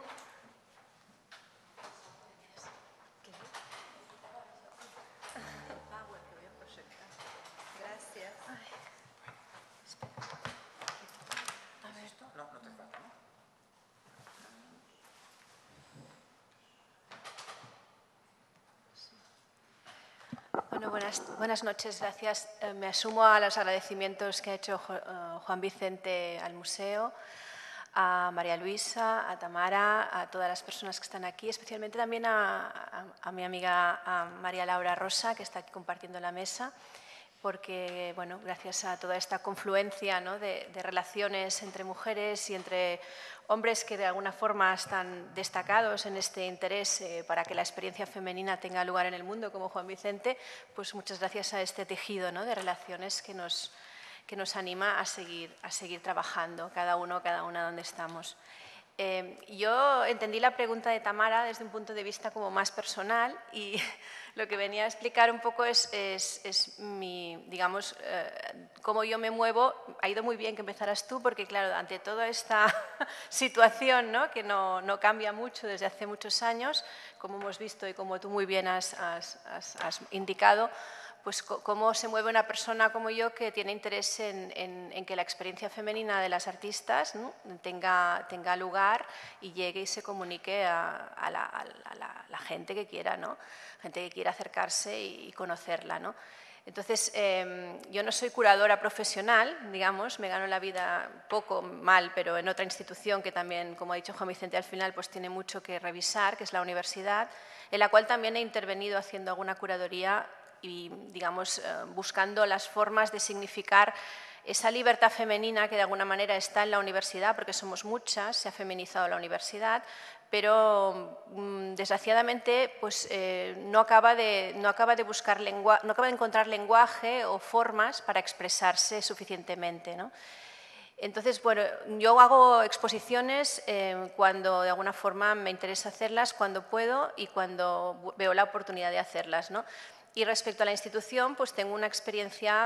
S2: Gracias.
S1: A ver, esto no te falta, ¿no?
S2: Bueno, buenas noches, gracias. Me asumo a los agradecimientos que ha hecho Juan Vicente al museo, a María Luisa, a Tamara, a todas las personas que están aquí, especialmente también a mi amiga María Laura Rosa, que está aquí compartiendo la mesa. porque, bueno, gracias a toda esta confluencia, ¿no?, de relaciones entre mujeres y entre hombres que de alguna forma están destacados en este interés para que la experiencia femenina tenga lugar en el mundo, como Juan Vicente, pues muchas gracias a este tejido, ¿no?, de relaciones que nos anima a seguir trabajando, cada una donde estamos. Yo entendí la pregunta de Tamara desde un punto de vista como más personal y lo que venía a explicar un poco es mi, digamos, cómo yo me muevo. Ha ido muy bien que empezaras tú porque, claro, ante toda esta situación, ¿no?, que no cambia mucho desde hace muchos años, como hemos visto y como tú muy bien has indicado, pues cómo se mueve una persona como yo que tiene interés en que la experiencia femenina de las artistas, ¿no?, tenga lugar y llegue y se comunique a la gente que quiera, ¿no?, gente que quiera acercarse y conocerla, ¿no? Entonces, yo no soy curadora profesional, digamos, me gano la vida poco, mal, pero en otra institución que también, como ha dicho Juan Vicente al final, pues tiene mucho que revisar, que es la universidad, en la cual también he intervenido haciendo alguna curaduría y, digamos, buscando las formas de significar esa libertad femenina que de alguna manera está en la universidad, porque somos muchas, se ha feminizado la universidad, pero desgraciadamente pues, no acaba de encontrar lenguaje o formas para expresarse suficientemente, ¿no? Entonces, bueno, yo hago exposiciones cuando de alguna forma me interesa hacerlas, cuando puedo y cuando veo la oportunidad de hacerlas, ¿no? Y respecto a la institución, pues tengo una experiencia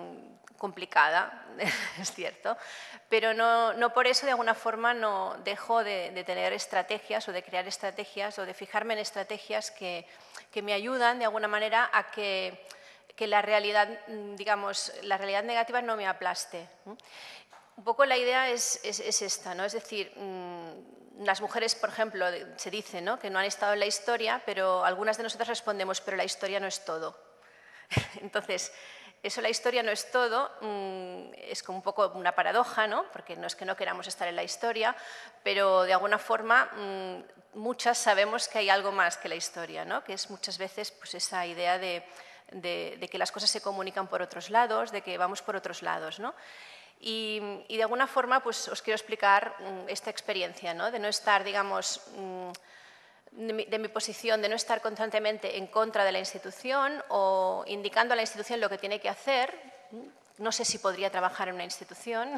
S2: complicada, es cierto, pero no por eso de alguna forma no dejo de tener estrategias o de crear estrategias o de fijarme en estrategias que me ayudan de alguna manera a que la realidad, digamos, la realidad negativa no me aplaste. Un poco la idea es esta, ¿no? Es decir, las mujeres, por ejemplo, se dice, ¿no?, que no han estado en la historia, pero algunas de nosotras respondemos, pero la historia no es todo. Entonces, eso, la historia no es todo, es como un poco una paradoja, ¿no?, porque no es que no queramos estar en la historia, pero de alguna forma muchas sabemos que hay algo más que la historia, ¿no?, que es muchas veces pues, esa idea de que las cosas se comunican por otros lados, de que vamos por otros lados, ¿no? Y de alguna forma pues, os quiero explicar esta experiencia, ¿no?, de no estar, digamos, de mi posición, de no estar constantemente en contra de la institución o indicando a la institución lo que tiene que hacer. No sé si podría trabajar en una institución,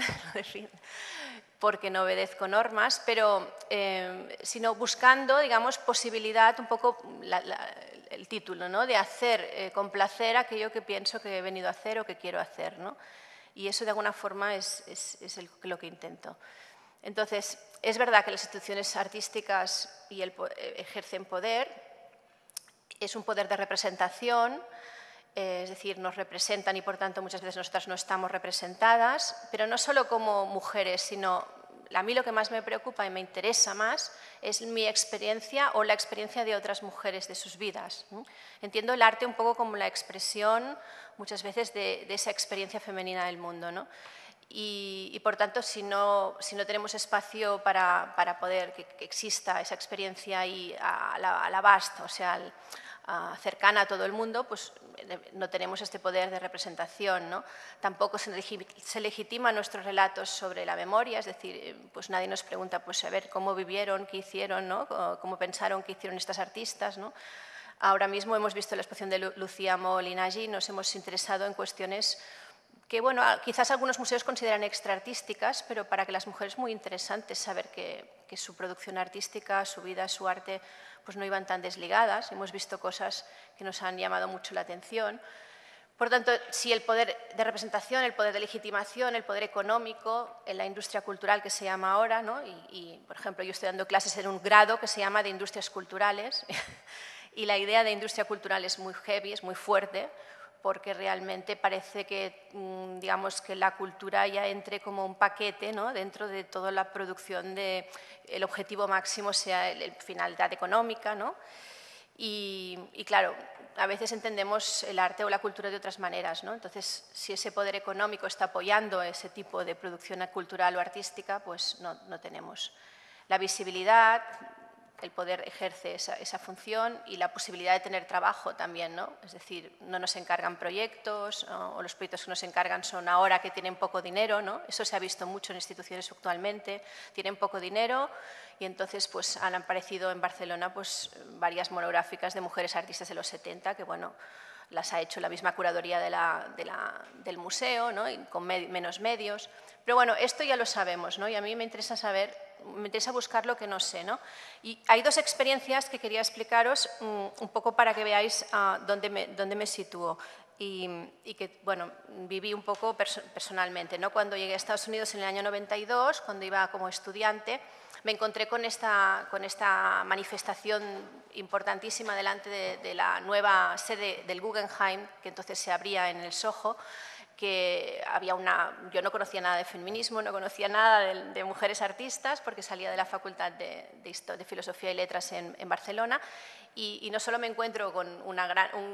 S2: porque no obedezco normas, pero sino buscando, digamos, posibilidad, un poco el título, ¿no?, de hacer, complacer aquello que pienso que he venido a hacer o que quiero hacer, ¿no? Y eso de alguna forma es lo que intento. Entonces, es verdad que las instituciones artísticas ejercen poder, es un poder de representación, es decir, nos representan y por tanto muchas veces nosotras no estamos representadas, pero no solo como mujeres, sino a mí lo que más me preocupa y me interesa más es mi experiencia o la experiencia de otras mujeres de sus vidas. Entiendo el arte un poco como la expresión muchas veces de esa experiencia femenina del mundo, ¿no? Y por tanto, si no tenemos espacio para poder que exista esa experiencia ahí a la vasta, o sea, cercana a todo el mundo, pues no tenemos este poder de representación, ¿no? Tampoco se legitiman nuestros relatos sobre la memoria, es decir, pues nadie nos pregunta, pues a ver, cómo vivieron, qué hicieron, ¿no?, cómo pensaron, qué hicieron estas artistas, ¿no? Ahora mismo hemos visto la exposición de Lucía Molinaggi, nos hemos interesado en cuestiones que, bueno, quizás algunos museos consideran extraartísticas, pero para que las mujeres es muy interesante saber que su producción artística, su vida, su arte, pues no iban tan desligadas. Hemos visto cosas que nos han llamado mucho la atención. Por tanto, si el poder de representación, el poder de legitimación, el poder económico en la industria cultural que se llama ahora, ¿no? Y, por ejemplo, yo estoy dando clases en un grado que se llama de industrias culturales y la idea de industria cultural es muy heavy, es muy fuerte, porque realmente parece que, digamos, que la cultura ya entre como un paquete, ¿no?, dentro de toda la producción el objetivo máximo sea la finalidad económica, ¿no? Y claro, a veces entendemos el arte o la cultura de otras maneras, ¿no? Entonces, si ese poder económico está apoyando ese tipo de producción cultural o artística, pues no tenemos la visibilidad, el poder ejerce esa función y la posibilidad de tener trabajo también, ¿no? Es decir, no nos encargan proyectos o los proyectos que nos encargan son ahora que tienen poco dinero, ¿no? Eso se ha visto mucho en instituciones actualmente, tienen poco dinero y entonces pues, han aparecido en Barcelona pues, varias monográficas de mujeres artistas de los 70 que, bueno, las ha hecho la misma curaduría del museo, ¿no? Y con menos medios. Pero bueno, esto ya lo sabemos, ¿no? Y a mí me interesa saber, me interesa buscar lo que no sé, ¿no? Y hay dos experiencias que quería explicaros un poco para que veáis dónde me sitúo y que, bueno, viví un poco personalmente, ¿no? Cuando llegué a Estados Unidos en el año 92, cuando iba como estudiante, me encontré con esta manifestación importantísima delante de la nueva sede del Guggenheim, que entonces se abría en el Soho, que había yo no conocía nada de feminismo, no conocía nada de mujeres artistas, porque salía de la Facultad de Filosofía y Letras en Barcelona, y no solo me encuentro con una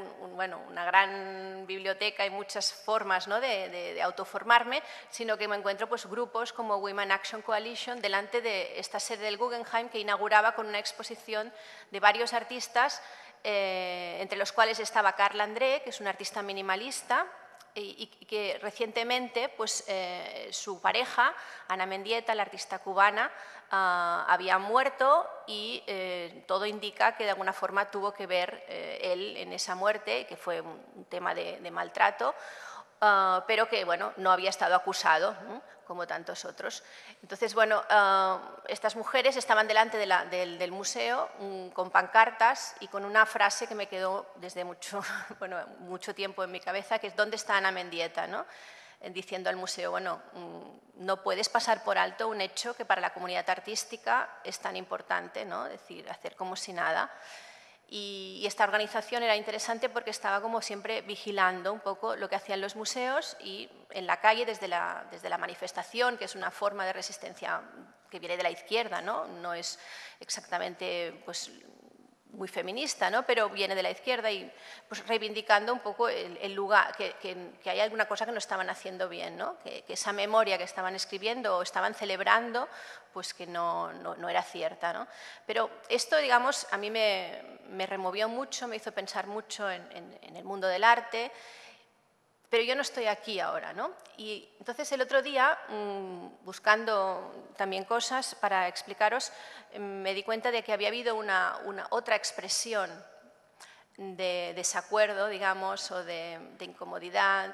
S2: gran biblioteca y muchas formas, ¿no? de autoformarme, sino que me encuentro pues, grupos como Women Action Coalition delante de esta sede del Guggenheim que inauguraba con una exposición de varios artistas, entre los cuales estaba Carla André, que es una artista minimalista, y que recientemente pues, su pareja, Ana Mendieta, la artista cubana, había muerto y todo indica que de alguna forma tuvo que ver él en esa muerte, que fue un tema de maltrato, pero que bueno, no había estado acusado, ¿no? Como tantos otros. Entonces, bueno, estas mujeres estaban delante del museo con pancartas y con una frase que me quedó desde mucho tiempo en mi cabeza, que es ¿dónde está Ana Mendieta?, ¿no? Diciendo al museo, bueno, no puedes pasar por alto un hecho que para la comunidad artística es tan importante, ¿no? Es decir, hacer como si nada. Y esta organización era interesante porque estaba como siempre vigilando un poco lo que hacían los museos y en la calle desde la manifestación, que es una forma de resistencia que viene de la izquierda, ¿no? No es exactamente pues, muy feminista, ¿no? Pero viene de la izquierda y pues, reivindicando un poco el lugar, que hay alguna cosa que no estaban haciendo bien, ¿no? Que esa memoria que estaban escribiendo o estaban celebrando, pues que no era cierta, ¿no? Pero esto, digamos, a mí me removió mucho, me hizo pensar mucho en el mundo del arte, pero yo no estoy aquí ahora, ¿no? Y entonces el otro día, buscando también cosas para explicaros, me di cuenta de que había habido otra expresión de desacuerdo, digamos, o de incomodidad,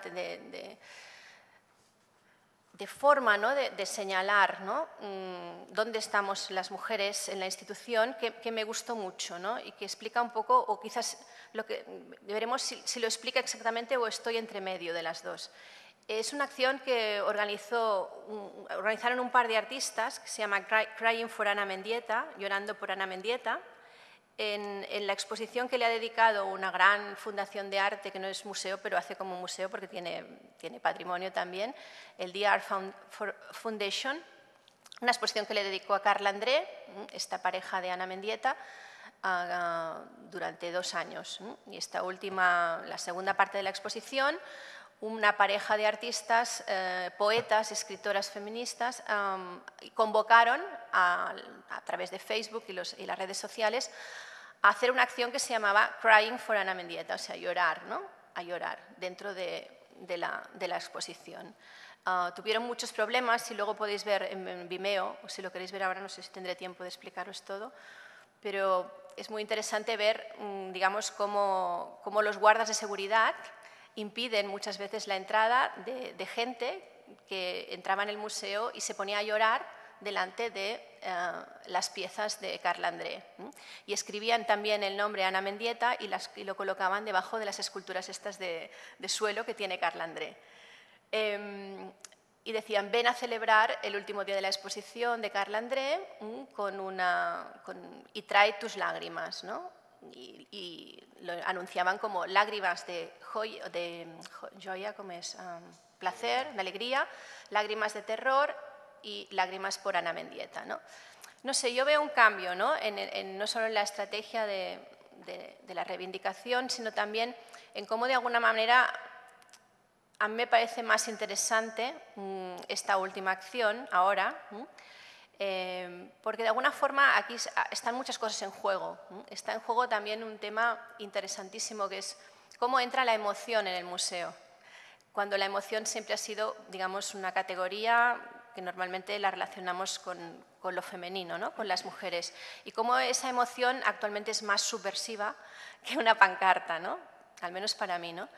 S2: de forma, ¿no? de señalar, ¿no? Dónde estamos las mujeres en la institución, que me gustó mucho, ¿no? Y que explica un poco, o quizás veremos si lo explica exactamente o estoy entre medio de las dos. Es una acción que organizaron un par de artistas que se llama Crying for Ana Mendieta, Llorando por Ana Mendieta, en la exposición que le ha dedicado una gran fundación de arte, que no es museo, pero hace como museo porque tiene patrimonio también, el The Art Foundation, una exposición que le dedicó a Carla André, esta pareja de Ana Mendieta, durante 2 años. Y esta última, la segunda parte de la exposición, una pareja de artistas, poetas, escritoras feministas, convocaron a través de Facebook y las redes sociales a hacer una acción que se llamaba Crying for Ana Mendieta, o sea, llorar, ¿no? A llorar dentro de la exposición. Tuvieron muchos problemas, y luego podéis ver en Vimeo, o si lo queréis ver ahora, no sé si tendré tiempo de explicaros todo, pero es muy interesante ver, digamos, cómo los guardas de seguridad impiden muchas veces la entrada de gente que entraba en el museo y se ponía a llorar delante de las piezas de Carla André. Y escribían también el nombre Ana Mendieta y lo colocaban debajo de las esculturas estas de suelo que tiene Carla André. Y decían, ven a celebrar el último día de la exposición de Carla André y trae tus lágrimas, ¿no? Y lo anunciaban como lágrimas de joya, ¿cómo es? Placer, de alegría, lágrimas de terror y lágrimas por Ana Mendieta, ¿no? No sé, yo veo un cambio, ¿no? No solo en la estrategia de la reivindicación, sino también en cómo de alguna manera a mí me parece más interesante esta última acción ahora, Porque de alguna forma aquí están muchas cosas en juego. Está en juego también un tema interesantísimo que es cómo entra la emoción en el museo, cuando la emoción siempre ha sido, digamos, una categoría que normalmente la relacionamos con lo femenino, ¿no? Con las mujeres, y cómo esa emoción actualmente es más subversiva que una pancarta, ¿no? Al menos para mí, ¿no?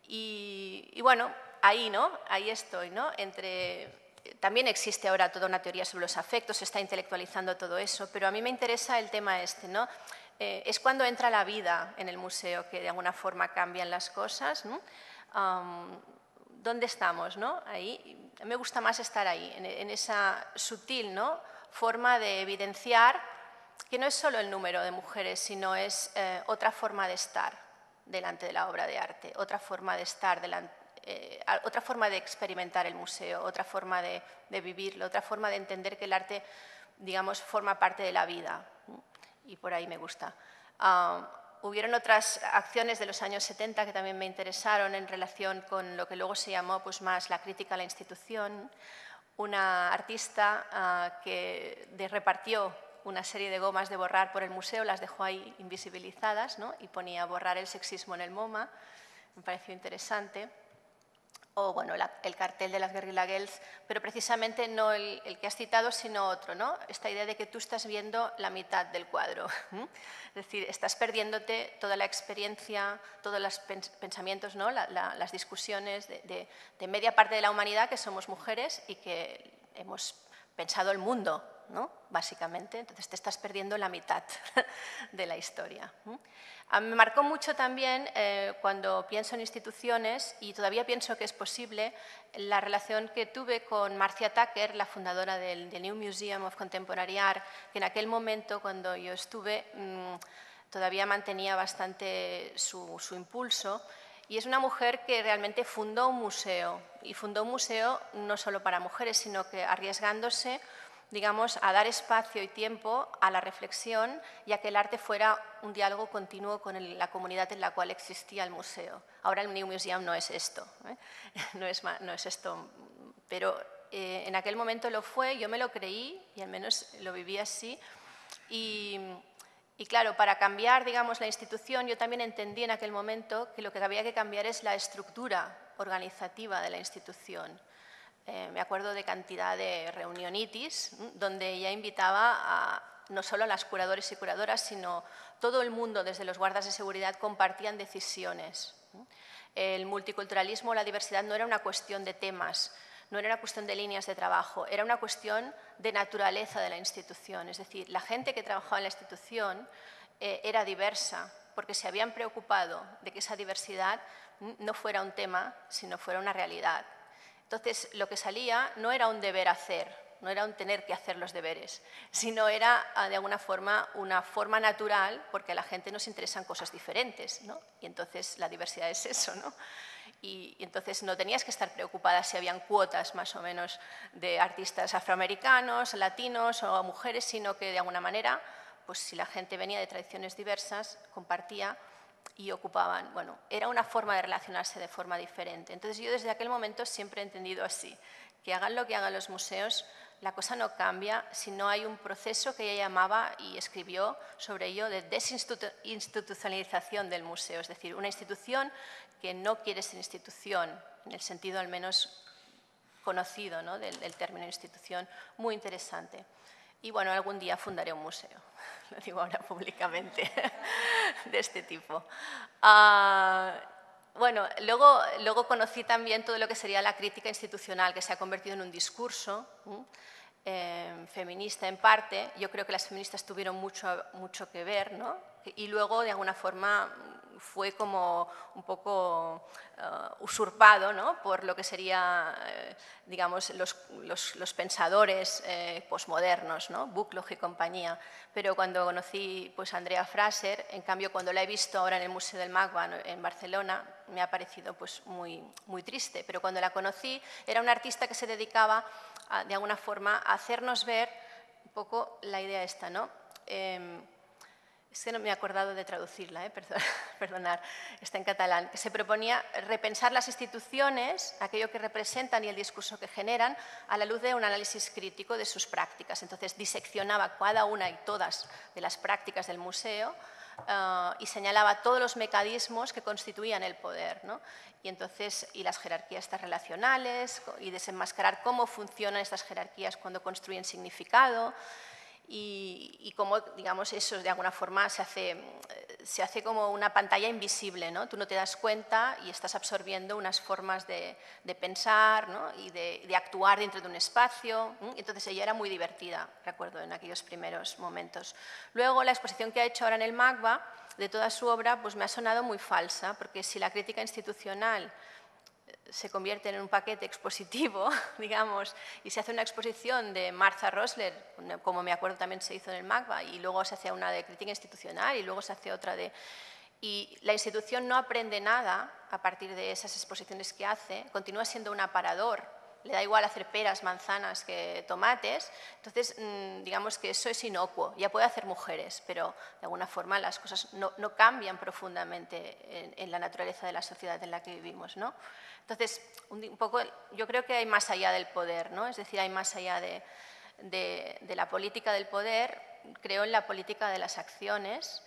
S2: Y bueno, ahí, ¿no? Ahí estoy, ¿no? También existe ahora toda una teoría sobre los afectos, se está intelectualizando todo eso, pero a mí me interesa el tema este, ¿no? Es cuando entra la vida en el museo que de alguna forma cambian las cosas, ¿no? ¿Dónde estamos, no? Ahí, me gusta más estar ahí, en esa sutil, ¿no? Forma de evidenciar que no es solo el número de mujeres, sino es otra forma de estar delante de la obra de arte, otra forma de estar otra forma de experimentar el museo, otra forma de vivirlo, otra forma de entender que el arte, digamos, forma parte de la vida. Y por ahí me gusta. Hubieron otras acciones de los años 70 que también me interesaron en relación con lo que luego se llamó pues, más la crítica a la institución. Una artista que repartió una serie de gomas de borrar por el museo, las dejó ahí invisibilizadas, ¿no? Y ponía borrar el sexismo en el MoMA. Me pareció interesante. O bueno, el cartel de las Guerrilla Girls, pero precisamente no el que has citado, sino otro, ¿no? Esta idea de que tú estás viendo la mitad del cuadro. Es decir, estás perdiéndote toda la experiencia, todos los pensamientos, ¿no? Las discusiones de media parte de la humanidad que somos mujeres y que hemos pensado el mundo, ¿no? Básicamente. Entonces te estás perdiendo la mitad de la historia. Me marcó mucho también cuando pienso en instituciones, y todavía pienso que es posible, la relación que tuve con Marcia Tucker, la fundadora del New Museum of Contemporary Art, que en aquel momento, cuando yo estuve, todavía mantenía bastante su impulso. Y es una mujer que realmente fundó un museo, y fundó un museo no solo para mujeres, sino que arriesgándose, digamos, a dar espacio y tiempo a la reflexión y a que el arte fuera un diálogo continuo con la comunidad en la cual existía el museo. Ahora el New Museum no es esto, no es esto, pero en aquel momento lo fue, yo me lo creí y al menos lo viví así. Y claro, para cambiar, digamos, la institución, yo también entendí en aquel momento que lo que había que cambiar es la estructura organizativa de la institución. Me acuerdo de cantidad de reunionitis, donde ella invitaba no solo a las curadores y curadoras, sino todo el mundo, desde los guardas de seguridad, compartían decisiones. El multiculturalismo, la diversidad no era una cuestión de temas, no era una cuestión de líneas de trabajo, era una cuestión de naturaleza de la institución. Es decir, la gente que trabajaba en la institución era diversa, porque se habían preocupado de que esa diversidad no fuera un tema, sino fuera una realidad. Entonces, lo que salía no era un deber hacer, no era un tener que hacer los deberes, sino era, de alguna forma, una forma natural, porque a la gente nos interesan cosas diferentes, ¿no? Y entonces la diversidad es eso, ¿no? Y entonces no tenías que estar preocupada si habían cuotas más o menos de artistas afroamericanos, latinos o mujeres, sino que de alguna manera, pues si la gente venía de tradiciones diversas, compartía y ocupaban. Bueno, era una forma de relacionarse de forma diferente. Entonces yo desde aquel momento siempre he entendido así, que hagan lo que hagan los museos, la cosa no cambia si no hay un proceso que ella llamaba y escribió sobre ello de desinstitucionalización del museo, es decir, una institución que no quiere ser institución, en el sentido al menos conocido, ¿no? del término institución, muy interesante. Y bueno, algún día fundaré un museo, lo digo ahora públicamente, de este tipo. Bueno, luego conocí también todo lo que sería la crítica institucional, que se ha convertido en un discurso feminista en parte. Yo creo que las feministas tuvieron mucho que ver, ¿no? Y luego, de alguna forma, fue como un poco usurpado, ¿no? Por lo que sería, digamos, los pensadores posmodernos, ¿no? Buchloch y compañía. Pero cuando conocí pues, a Andrea Fraser, en cambio, cuando la he visto ahora en el Museo del Magba en Barcelona, me ha parecido pues, muy triste. Pero cuando la conocí, era una artista que se dedicaba, de alguna forma, a hacernos ver un poco la idea esta, ¿no? Es que no me he acordado de traducirla, perdonar, está en catalán, que se proponía repensar las instituciones, aquello que representan y el discurso que generan, a la luz de un análisis crítico de sus prácticas. Entonces, diseccionaba cada una y todas de las prácticas del museo y señalaba todos los mecanismos que constituían el poder, ¿no? Y las jerarquías estas relacionales, y desenmascarar cómo funcionan estas jerarquías cuando construyen significado, y cómo, digamos, eso de alguna forma se hace como una pantalla invisible, ¿no? Tú no te das cuenta y estás absorbiendo unas formas de pensar, ¿no? Y de actuar dentro de un espacio. Entonces ella era muy divertida, recuerdo, en aquellos primeros momentos. Luego la exposición que ha hecho ahora en el MACBA, de toda su obra, pues me ha sonado muy falsa, porque si la crítica institucional se convierte en un paquete expositivo, digamos, y se hace una exposición de Martha Rosler, como me acuerdo también se hizo en el MACBA, y luego se hace una de crítica institucional y luego se hace otra de... Y la institución no aprende nada a partir de esas exposiciones que hace, continúa siendo un aparador, le da igual hacer peras, manzanas que tomates, entonces digamos que eso es inocuo, ya puede hacer mujeres, pero de alguna forma las cosas no cambian profundamente en la naturaleza de la sociedad en la que vivimos, ¿no? Entonces, un poco, yo creo que hay más allá del poder, ¿no? Es decir, hay más allá de la política del poder, creo en la política de las acciones,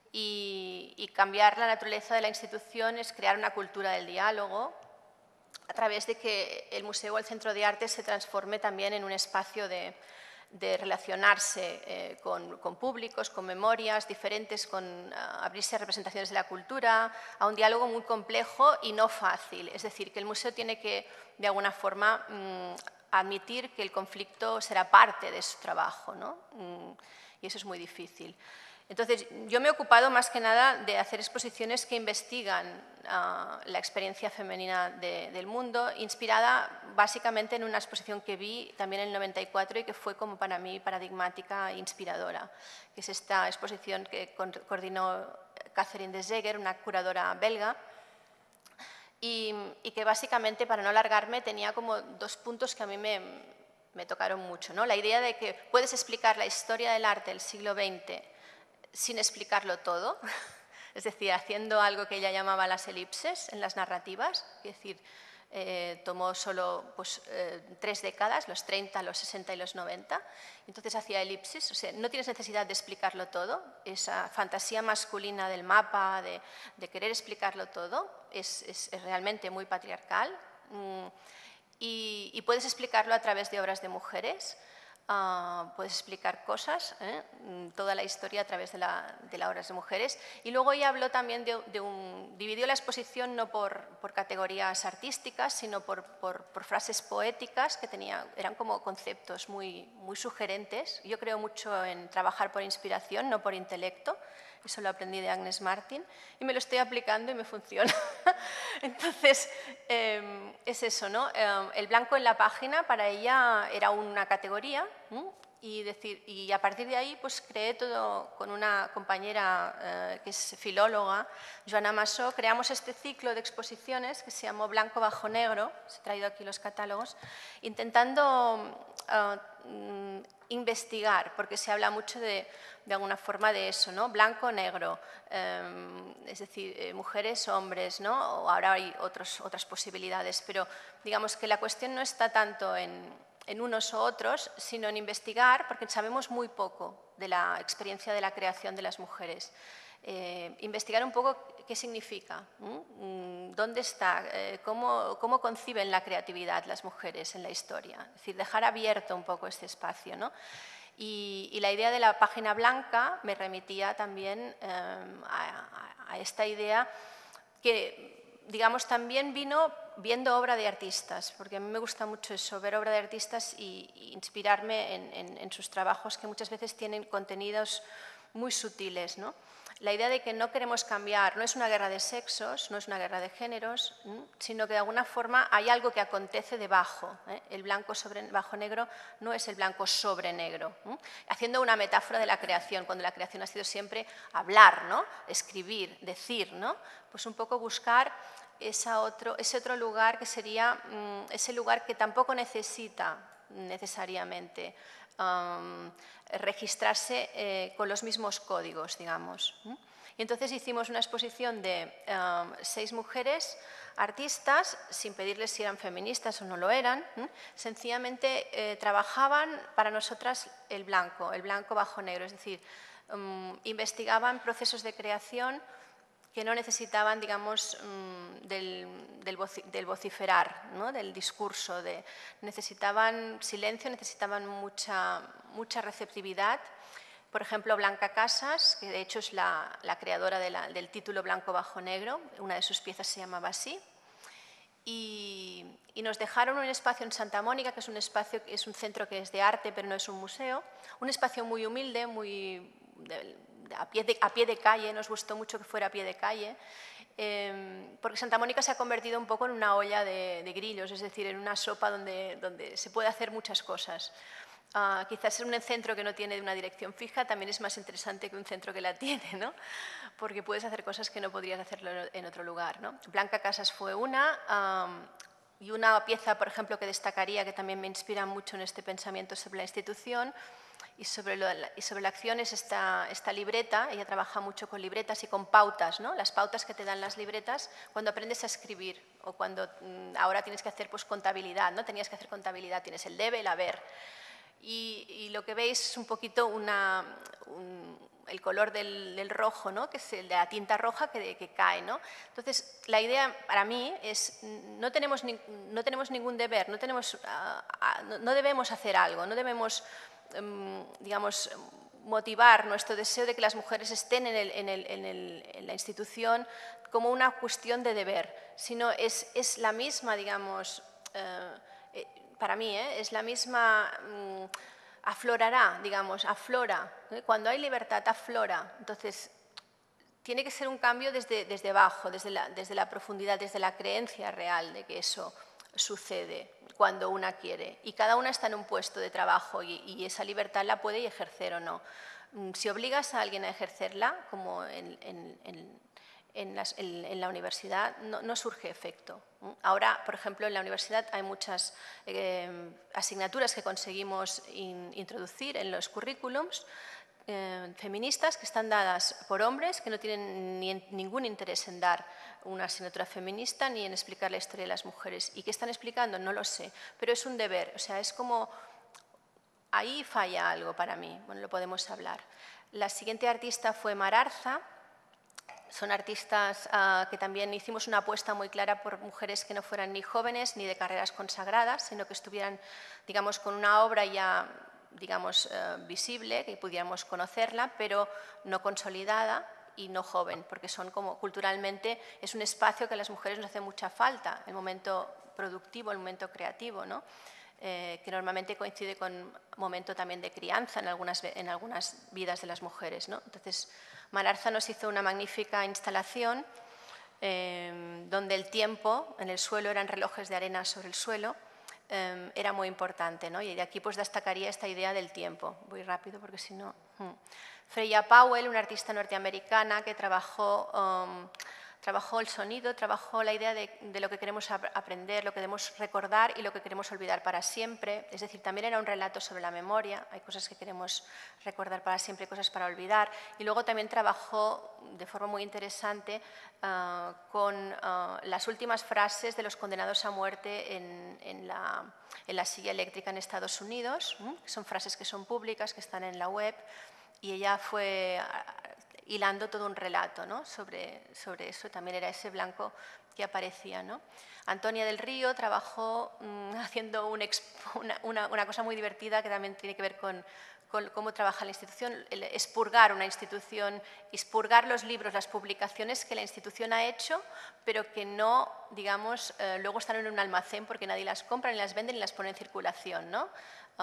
S2: y cambiar la naturaleza de la institución es crear una cultura del diálogo a través de que el museo o el centro de arte se transforme también en un espacio de relacionarse con públicos, con memorias diferentes, con abrirse a representaciones de la cultura, a un diálogo muy complejo y no fácil. Es decir, que el museo tiene que, de alguna forma, admitir que el conflicto será parte de su trabajo, ¿no? Y eso es muy difícil. Entonces, yo me he ocupado más que nada de hacer exposiciones que investigan la experiencia femenina del mundo, inspirada básicamente en una exposición que vi también en el 94 y que fue como para mí paradigmática e inspiradora, que es esta exposición que coordinó Catherine de Zegher, una curadora belga, y que básicamente, para no alargarme, tenía como dos puntos que a mí me tocaron mucho, ¿no? La idea de que puedes explicar la historia del arte del siglo XX sin explicarlo todo, es decir, haciendo algo que ella llamaba las elipses en las narrativas, es decir, tomó solo pues, 3 décadas, los 30, los 60 y los 90, entonces hacía elipsis, o sea, no tienes necesidad de explicarlo todo, esa fantasía masculina del mapa, de querer explicarlo todo, es realmente muy patriarcal, y puedes explicarlo a través de obras de mujeres. Puedes explicar cosas, toda la historia a través de las obras de mujeres. Y luego ella habló también dividió la exposición no por categorías artísticas, sino por frases poéticas que eran como conceptos muy sugerentes. Yo creo mucho en trabajar por inspiración, no por intelecto. Eso lo aprendí de Agnes Martin y me lo estoy aplicando y me funciona. Entonces, es eso, ¿no? El blanco en la página para ella era una categoría y a partir de ahí pues creé todo con una compañera que es filóloga, Joana Massó, creamos este ciclo de exposiciones que se llamó Blanco bajo negro, os he traído aquí los catálogos, intentando investigar, porque se habla mucho de alguna forma de eso, ¿no? Blanco, negro, es decir, mujeres, hombres, ¿no? O ahora hay otras posibilidades, pero digamos que la cuestión no está tanto en unos o otros, sino en investigar, porque sabemos muy poco de la experiencia de la creación de las mujeres. Investigar un poco qué significa, dónde está, cómo conciben la creatividad las mujeres en la historia. Es decir, dejar abierto un poco este espacio, ¿no? Y la idea de la página blanca me remitía también a esta idea que, digamos, también vino viendo obra de artistas, porque a mí me gusta mucho eso, ver obra de artistas y inspirarme en sus trabajos que muchas veces tienen contenidos muy sutiles, ¿no? La idea de que no queremos cambiar, no es una guerra de sexos, no es una guerra de géneros, sino que de alguna forma hay algo que acontece debajo. El blanco bajo negro no es el blanco sobre negro. Haciendo una metáfora de la creación, cuando la creación ha sido siempre hablar, ¿no? Escribir, decir, ¿no? Pues un poco buscar ese otro lugar que sería ese lugar que tampoco necesita necesariamente registrarse con los mismos códigos, digamos. Y entonces hicimos una exposición de 6 mujeres artistas, sin pedirles si eran feministas o no lo eran, sencillamente trabajaban para nosotras el blanco bajo negro, es decir, investigaban procesos de creación que no necesitaban, digamos, del vociferar, ¿no? Del discurso, necesitaban silencio, necesitaban mucha receptividad. Por ejemplo, Blanca Casas, que de hecho es la creadora del título Blanco bajo negro, una de sus piezas se llamaba así, y nos dejaron un espacio en Santa Mónica, que es un centro que es de arte, pero no es un museo, un espacio muy humilde, muy a pie de calle, nos gustó mucho que fuera a pie de calle, porque Santa Mónica se ha convertido un poco en una olla de grillos, es decir, en una sopa donde se puede hacer muchas cosas. Quizás ser un centro que no tiene una dirección fija también es más interesante que un centro que la tiene, ¿no? Porque puedes hacer cosas que no podrías hacerlo en otro lugar, ¿no? Blanca Casas fue una, y una pieza, por ejemplo, que destacaría, que también me inspira mucho en este pensamiento sobre la institución y sobre la acción, es esta libreta. Ella trabaja mucho con libretas y con pautas, ¿no? Las pautas que te dan las libretas cuando aprendes a escribir o cuando ahora tienes que hacer pues, contabilidad, ¿no? Tenías que hacer contabilidad, tienes el debe, el haber. Y lo que veis es un poquito el color del rojo, ¿no? Que es el de la tinta roja que cae, ¿no? Entonces, la idea para mí es, no tenemos ningún deber, no debemos hacer algo, no debemos, digamos, motivar nuestro deseo de que las mujeres estén en la institución como una cuestión de deber, sino es la misma, digamos, para mí, es la misma, aflorará, digamos, aflora. Cuando hay libertad, aflora. Entonces, tiene que ser un cambio desde abajo, desde la profundidad, desde la creencia real de que eso sucede cuando una quiere. Y cada una está en un puesto de trabajo y esa libertad la puede ejercer o no. Si obligas a alguien a ejercerla, como en la universidad, no surge efecto. Ahora, por ejemplo, en la universidad hay muchas asignaturas que conseguimos introducir en los currículums feministas que están dadas por hombres que no tienen ningún interés en dar una asignatura feminista ni en explicar la historia de las mujeres. ¿Y qué están explicando? No lo sé, pero es un deber. O sea, es como... Ahí falla algo para mí, bueno, lo podemos hablar. La siguiente artista fue Mararza. Son artistas que también hicimos una apuesta muy clara por mujeres que no fueran ni jóvenes ni de carreras consagradas, sino que estuvieran, digamos, con una obra ya, digamos, visible, que pudiéramos conocerla, pero no consolidada y no joven, porque son como culturalmente, es un espacio que a las mujeres nos hace mucha falta, el momento productivo, el momento creativo, ¿no? Que normalmente coincide con momento también de crianza en algunas vidas de las mujeres, ¿no? Entonces, Mararza nos hizo una magnífica instalación donde el tiempo en el suelo eran relojes de arena sobre el suelo, era muy importante, ¿no? Y de aquí pues destacaría esta idea del tiempo. Voy rápido porque si no... Freya Powell, una artista norteamericana que trabajó el sonido, trabajó la idea de lo que queremos aprender, lo que queremos recordar y lo que queremos olvidar para siempre. Es decir, también era un relato sobre la memoria. Hay cosas que queremos recordar para siempre, cosas para olvidar. Y luego también trabajó de forma muy interesante con las últimas frases de los condenados a muerte en la silla eléctrica en Estados Unidos. Son frases que son públicas, que están en la web. Y ella fue hilando todo un relato, ¿no? sobre eso. También era ese blanco que aparecía, ¿no? Antonia del Río trabajó haciendo una cosa muy divertida que también tiene que ver con cómo trabaja la institución, el expurgar una institución, expurgar los libros, las publicaciones que la institución ha hecho, pero que no, digamos, luego están en un almacén porque nadie las compra, ni las vende, ni las pone en circulación, ¿no?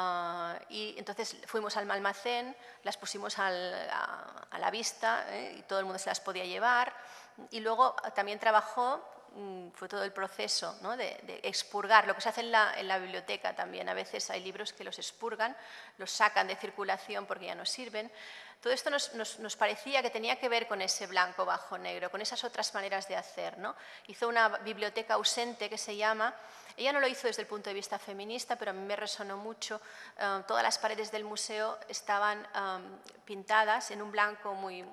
S2: Y entonces fuimos al almacén, las pusimos a la vista y todo el mundo se las podía llevar. Y luego también trabajó fue todo el proceso, ¿no? de expurgar, lo que se hace en la biblioteca también. A veces hay libros que los expurgan, los sacan de circulación porque ya no sirven. Todo esto nos parecía que tenía que ver con ese blanco bajo negro, con esas otras maneras de hacer, ¿no? Hizo una biblioteca ausente que se llama. Ella no lo hizo desde el punto de vista feminista, pero a mí me resonó mucho. Todas las paredes del museo estaban pintadas en un blanco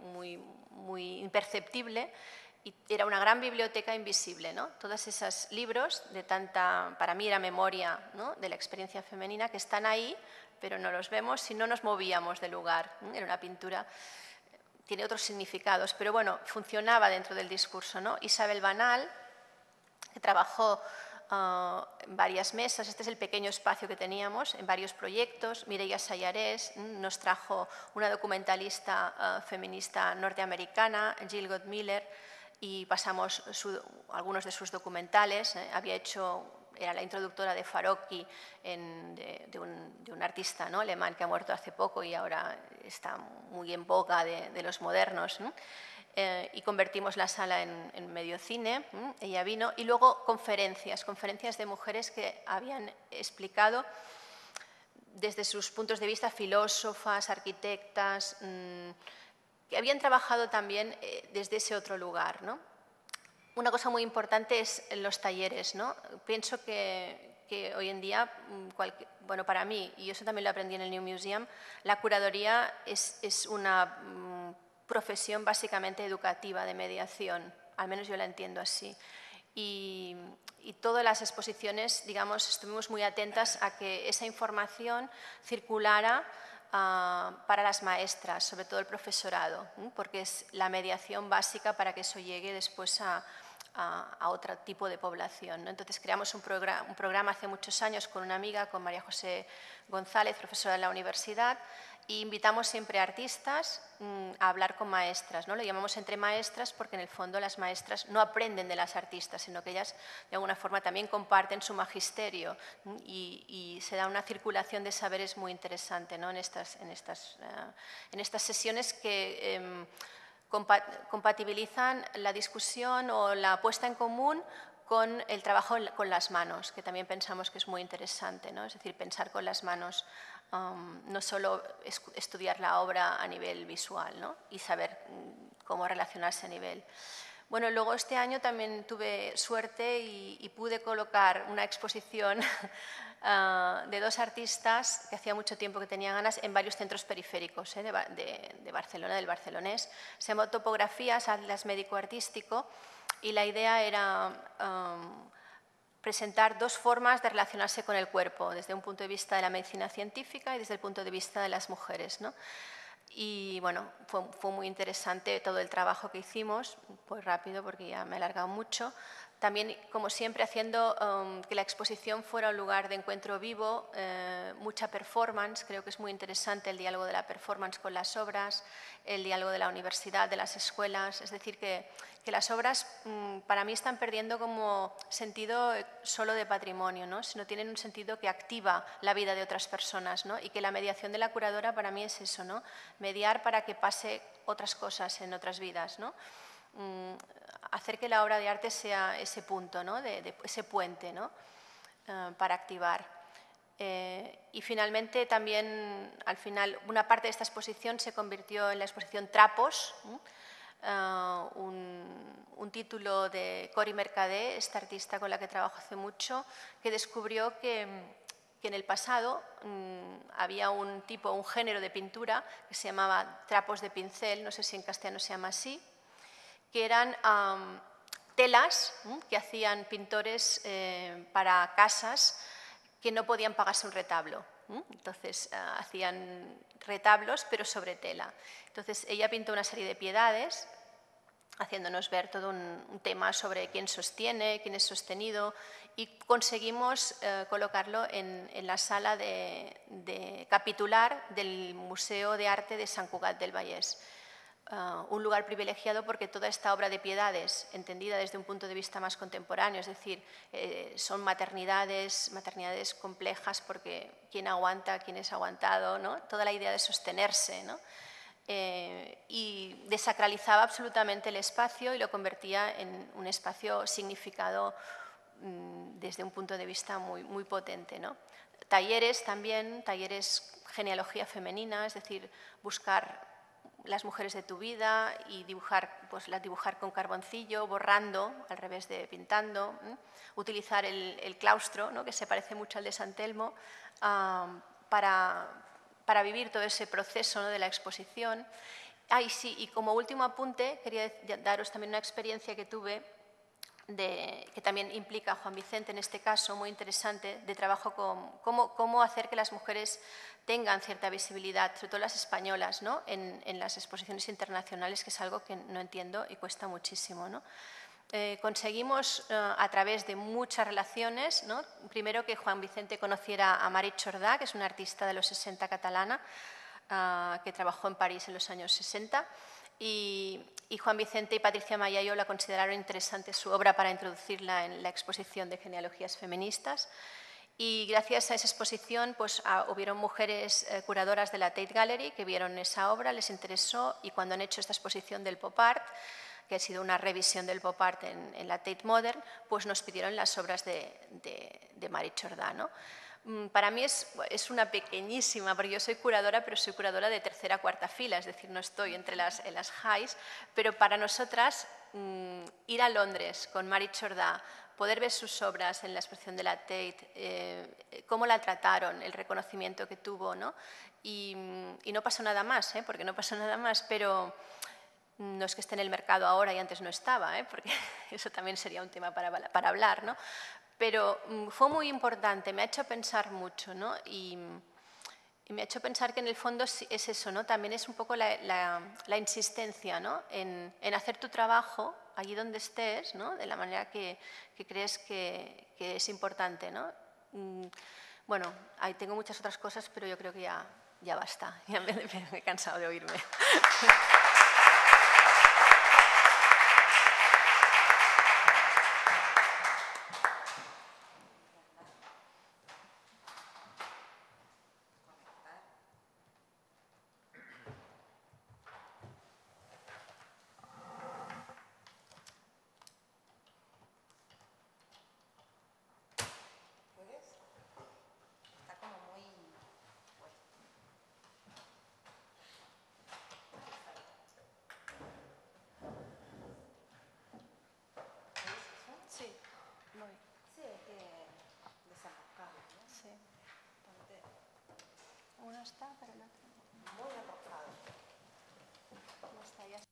S2: muy imperceptible y era una gran biblioteca invisible, ¿no? Todos esos libros de tanta, para mí era memoria, ¿no? de la experiencia femenina, que están ahí, pero no los vemos si no nos movíamos del lugar. Era una pintura, tiene otros significados, pero bueno, funcionaba dentro del discurso, ¿no? Isabel Banal, que trabajó en varias mesas, este es el pequeño espacio que teníamos, en varios proyectos. Mireia Sayarés nos trajo una documentalista feminista norteamericana, Jill Gottmiller, y pasamos algunos de sus documentales. Había hecho, era la introductora de Farocki, de un artista, ¿no? alemán que ha muerto hace poco y ahora está muy en boga de los modernos, ¿no? Y convertimos la sala en medio cine. Ella vino y luego conferencias de mujeres que habían explicado desde sus puntos de vista, filósofas, arquitectas, que habían trabajado también desde ese otro lugar, ¿no? Una cosa muy importante es los talleres, ¿no? Pienso que hoy en día, bueno, para mí, y eso también lo aprendí en el New Museum, la curaduría es una profesión básicamente educativa, de mediación, al menos yo la entiendo así. Y todas las exposiciones, digamos, estuvimos muy atentas a que esa información circulara para las maestras, sobre todo el profesorado, porque es la mediación básica para que eso llegue después a otro tipo de población, ¿no? Entonces creamos un programa hace muchos años con una amiga, con María José González, profesora de la universidad, e invitamos siempre a artistas a hablar con maestras, ¿no? Lo llamamos entre maestras porque en el fondo las maestras no aprenden de las artistas, sino que ellas de alguna forma también comparten su magisterio y se da una circulación de saberes muy interesante, ¿no? en estas sesiones que compatibilizan la discusión o la puesta en común con el trabajo con las manos, que también pensamos que es muy interesante, ¿no? Es decir, pensar con las manos, no solo estudiar la obra a nivel visual, ¿no? Y saber cómo relacionarse a nivel. Bueno, luego este año también tuve suerte y pude colocar una exposición de dos artistas que hacía mucho tiempo que tenía ganas en varios centros periféricos de Barcelona, del barcelonés. Se llamó Topografías, Atlas Médico-Artístico, y la idea era presentar dos formas de relacionarse con el cuerpo, desde un punto de vista de la medicina científica y desde el punto de vista de las mujeres, ¿no? Y bueno, fue muy interesante todo el trabajo que hicimos, pues rápido porque ya me he alargado mucho. También, como siempre, haciendo que la exposición fuera un lugar de encuentro vivo, mucha performance. Creo que es muy interesante el diálogo de la performance con las obras, el diálogo de la universidad, de las escuelas. Es decir, que las obras para mí están perdiendo como sentido solo de patrimonio, ¿no? Sino tienen un sentido que activa la vida de otras personas, ¿no? Y que la mediación de la curadora para mí es eso, ¿no? Mediar para que pase otras cosas en otras vidas, ¿no? Hacer que la obra de arte sea ese punto, ¿no? de ese puente, ¿no? Para activar. Y finalmente también, al final, una parte de esta exposición se convirtió en la exposición Trapos, un título de Cori Mercadé, esta artista con la que trabajo hace mucho, que descubrió que en el pasado había un género de pintura que se llamaba trapos de pincel, no sé si en castellano se llama así, que eran telas que hacían pintores para casas que no podían pagarse un retablo. Entonces hacían retablos pero sobre tela. Entonces ella pintó una serie de piedades, haciéndonos ver todo un tema sobre quién sostiene, quién es sostenido, y conseguimos colocarlo en la sala de capitular del Museo de Arte de Sant Cugat del Vallès. Un lugar privilegiado porque toda esta obra de piedades, entendida desde un punto de vista más contemporáneo, es decir, son maternidades complejas porque quién aguanta, quién es aguantado, ¿no? Toda la idea de sostenerse, ¿no? y desacralizaba absolutamente el espacio y lo convertía en un espacio significado desde un punto de vista muy potente, ¿no? Talleres también, talleres genealogía femenina, es decir, buscar las mujeres de tu vida y dibujar, pues, dibujar con carboncillo, borrando, al revés de pintando, utilizar el claustro, ¿no?, que se parece mucho al de San Telmo, para vivir todo ese proceso, ¿no?, de la exposición. Y sí, y como último apunte, quería daros también una experiencia que tuve, que también implica a Juan Vicente en este caso, muy interesante, de trabajo con cómo hacer que las mujeres tengan cierta visibilidad, sobre todo las españolas, ¿no?, en las exposiciones internacionales, que es algo que no entiendo y cuesta muchísimo, ¿no? Conseguimos a través de muchas relaciones, ¿no?, primero que Juan Vicente conociera a Marit Jordà, que es una artista de los 60 catalana, que trabajó en París en los años 60, y Juan Vicente y Patricia Mayallo la consideraron interesante su obra para introducirla en la exposición de genealogías feministas. Y gracias a esa exposición pues, hubieron mujeres curadoras de la Tate Gallery que vieron esa obra, les interesó, y cuando han hecho esta exposición del pop art, que ha sido una revisión del pop art en la Tate Modern, pues nos pidieron las obras de Marit Jordà, ¿no? Para mí es una pequeñísima, porque yo soy curadora, pero soy curadora de tercera, cuarta fila, es decir, no estoy en las highs, pero para nosotras ir a Londres con Marit Jordà, poder ver sus obras en la exposición de la Tate, cómo la trataron, el reconocimiento que tuvo, ¿no? Y no pasó nada más, porque no pasó nada más, pero no es que esté en el mercado ahora y antes no estaba, porque eso también sería un tema para hablar, ¿no? Pero fue muy importante, me ha hecho pensar mucho, ¿no? Y me ha hecho pensar que en el fondo es eso, ¿no? También es un poco la insistencia, ¿no?, en hacer tu trabajo allí donde estés, ¿no?, de la manera que crees que es importante, ¿no? Bueno, ahí tengo muchas otras cosas, pero yo creo que ya basta, ya me he cansado de oírme. Sí, voy.
S3: Sí, hay que desenroscarlo, ¿no?
S2: Sí. Uno está, pero el otro no.
S3: Muy enroscado.
S2: Ya está, ya está.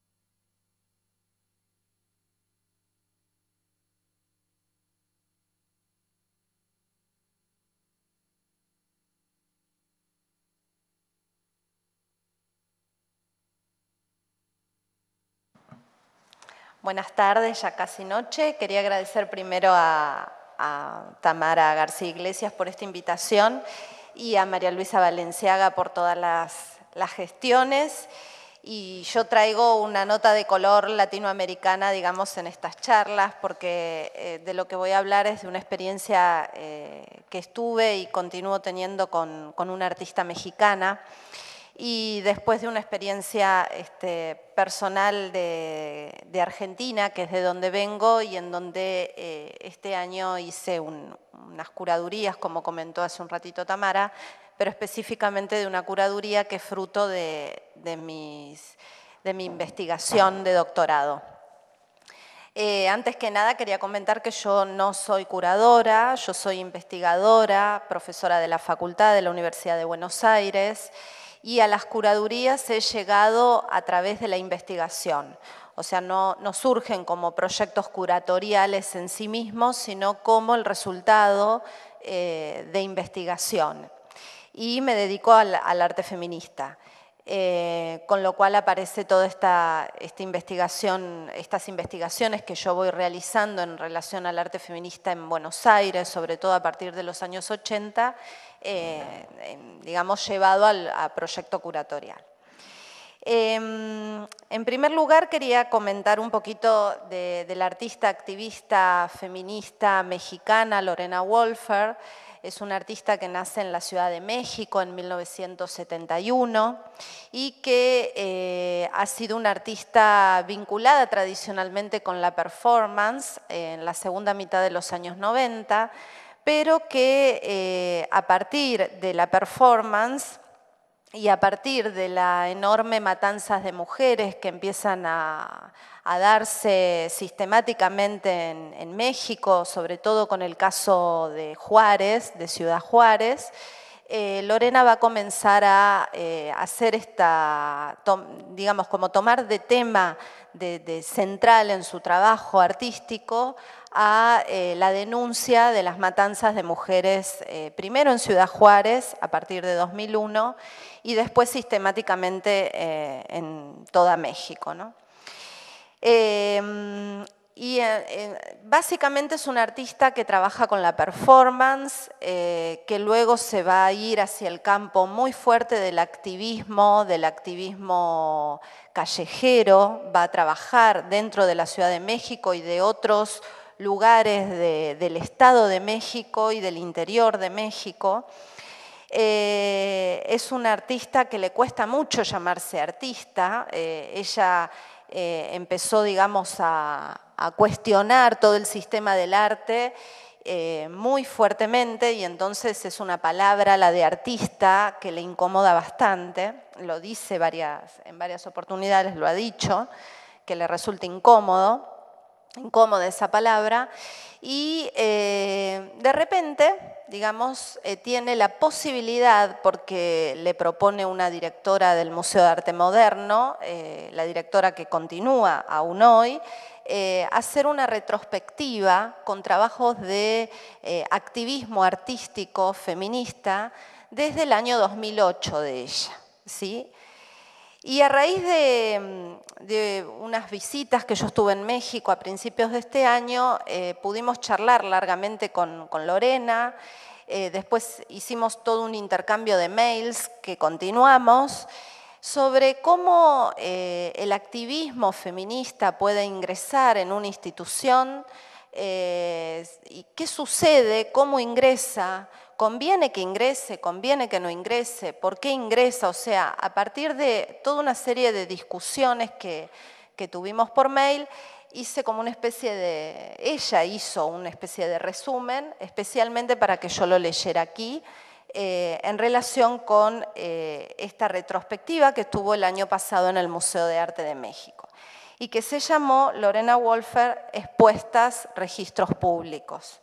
S3: Buenas tardes, ya casi noche. Quería agradecer primero a Tamara García Iglesias por esta invitación y a María Luisa Valenciaga por todas las gestiones. Y yo traigo una nota de color latinoamericana, digamos, en estas charlas, porque de lo que voy a hablar es de una experiencia que estuve y continúo teniendo con una artista mexicana. Y después de una experiencia personal de Argentina, que es de donde vengo y en donde este año hice unas curadurías, como comentó hace un ratito Tamara, pero específicamente de una curaduría que es fruto de mi investigación de doctorado. Antes que nada quería comentar que yo no soy curadora, yo soy investigadora, profesora de la Facultad de la Universidad de Buenos Aires, y a las curadurías he llegado a través de la investigación. O sea, no surgen como proyectos curatoriales en sí mismos, sino como el resultado de investigación. Y me dedico al arte feminista. Con lo cual aparece toda esta investigación, estas investigaciones que yo voy realizando en relación al arte feminista en Buenos Aires, sobre todo a partir de los años 80, digamos, llevado a proyecto curatorial. En primer lugar, quería comentar un poquito de la artista activista feminista mexicana Lorena Wolfer, Es una artista que nace en la Ciudad de México en 1971 y que ha sido una artista vinculada tradicionalmente con la performance en la segunda mitad de los años 90, pero que a partir de la performance y a partir de la enorme matanzas de mujeres que empiezan a darse sistemáticamente en México, sobre todo con el caso de Juárez, de Ciudad Juárez, Lorena va a comenzar a hacer digamos, como tomar de tema de central en su trabajo artístico a la denuncia de las matanzas de mujeres, primero en Ciudad Juárez, a partir de 2001, y después sistemáticamente en toda México, ¿no? Básicamente es una artista que trabaja con la performance, que luego se va a ir hacia el campo muy fuerte del activismo callejero, va a trabajar dentro de la Ciudad de México y de otros lugares del Estado de México y del interior de México. Es una artista que le cuesta mucho llamarse artista. Ella empezó, digamos, a cuestionar todo el sistema del arte muy fuertemente, y entonces es una palabra, la de artista, que le incomoda bastante. Lo dice en varias oportunidades, lo ha dicho, que le resulta incómoda esa palabra, y de repente, digamos, tiene la posibilidad, porque le propone una directora del Museo de Arte Moderno, la directora que continúa aún hoy, hacer una retrospectiva con trabajos de activismo artístico feminista desde el año 2008 de ella, ¿sí? Y a raíz de unas visitas que yo estuve en México a principios de este año, pudimos charlar largamente con Lorena. Después hicimos todo un intercambio de mails que continuamos sobre cómo el activismo feminista puede ingresar en una institución y qué sucede, cómo ingresa. ¿Conviene que ingrese? ¿Conviene que no ingrese? ¿Por qué ingresa? O sea, a partir de toda una serie de discusiones que tuvimos por mail, ella hizo una especie de resumen, especialmente para que yo lo leyera aquí, en relación con esta retrospectiva que estuvo el año pasado en el Museo de Arte de México y que se llamó Lorena Wolfer, Expuestas, Registros Públicos.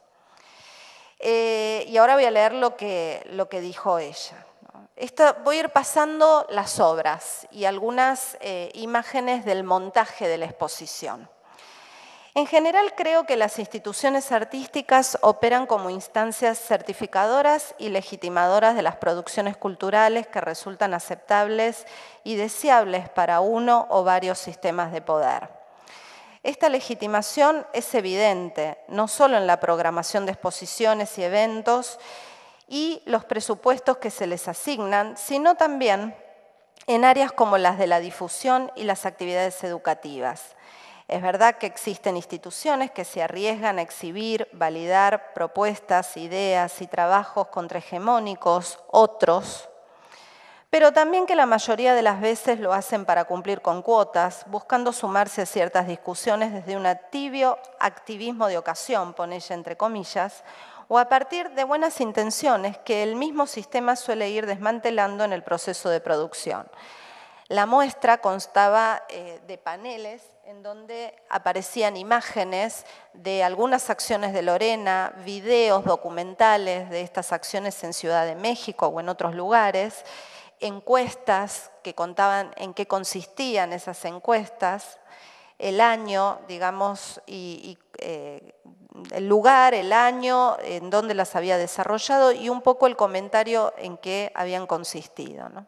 S3: Y ahora voy a leer lo que dijo ella. Voy a ir pasando las obras y algunas imágenes del montaje de la exposición. En general, creo que las instituciones artísticas operan como instancias certificadoras y legitimadoras de las producciones culturales que resultan aceptables y deseables para uno o varios sistemas de poder. Esta legitimación es evidente, no solo en la programación de exposiciones y eventos y los presupuestos que se les asignan, sino también en áreas como las de la difusión y las actividades educativas. Es verdad que existen instituciones que se arriesgan a exhibir, validar propuestas, ideas y trabajos contrahegemónicos, otros, pero también que la mayoría de las veces lo hacen para cumplir con cuotas, buscando sumarse a ciertas discusiones desde un tibio activismo de ocasión, pone ella entre comillas, o a partir de buenas intenciones que el mismo sistema suele ir desmantelando en el proceso de producción. La muestra constaba de paneles en donde aparecían imágenes de algunas acciones de Lorena, videos documentales de estas acciones en Ciudad de México o en otros lugares, encuestas que contaban en qué consistían esas encuestas, el año, digamos, y el lugar, el año en donde las había desarrollado y un poco el comentario en qué habían consistido, ¿no?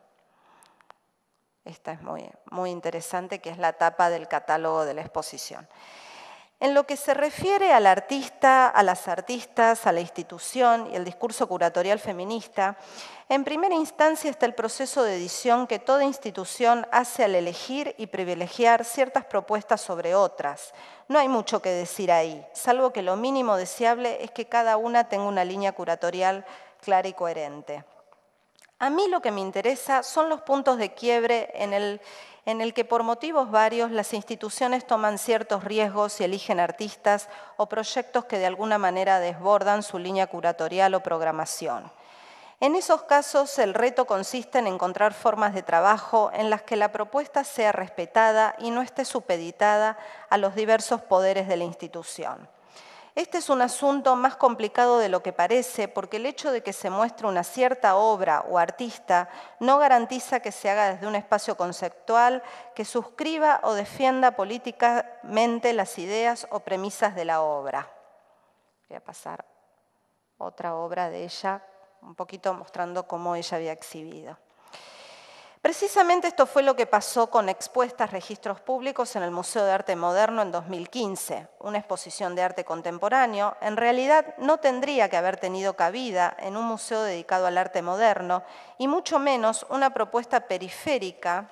S3: Esta es muy interesante, que es la tapa del catálogo de la exposición. En lo que se refiere al artista, a las artistas, a la institución y el discurso curatorial feminista, en primera instancia está el proceso de edición que toda institución hace al elegir y privilegiar ciertas propuestas sobre otras. No hay mucho que decir ahí, salvo que lo mínimo deseable es que cada una tenga una línea curatorial clara y coherente. A mí lo que me interesa son los puntos de quiebre en el que por motivos varios las instituciones toman ciertos riesgos y eligen artistas o proyectos que de alguna manera desbordan su línea curatorial o programación. En esos casos, el reto consiste en encontrar formas de trabajo en las que la propuesta sea respetada y no esté supeditada a los diversos poderes de la institución. Este es un asunto más complicado de lo que parece, porque el hecho de que se muestre una cierta obra o artista no garantiza que se haga desde un espacio conceptual que suscriba o defienda políticamente las ideas o premisas de la obra. Voy a pasar otra obra de ella, un poquito mostrando cómo ella había exhibido. Precisamente esto fue lo que pasó con Expuestas Registros Públicos en el Museo de Arte Moderno en 2015. Una exposición de arte contemporáneo en realidad no tendría que haber tenido cabida en un museo dedicado al arte moderno y mucho menos una propuesta periférica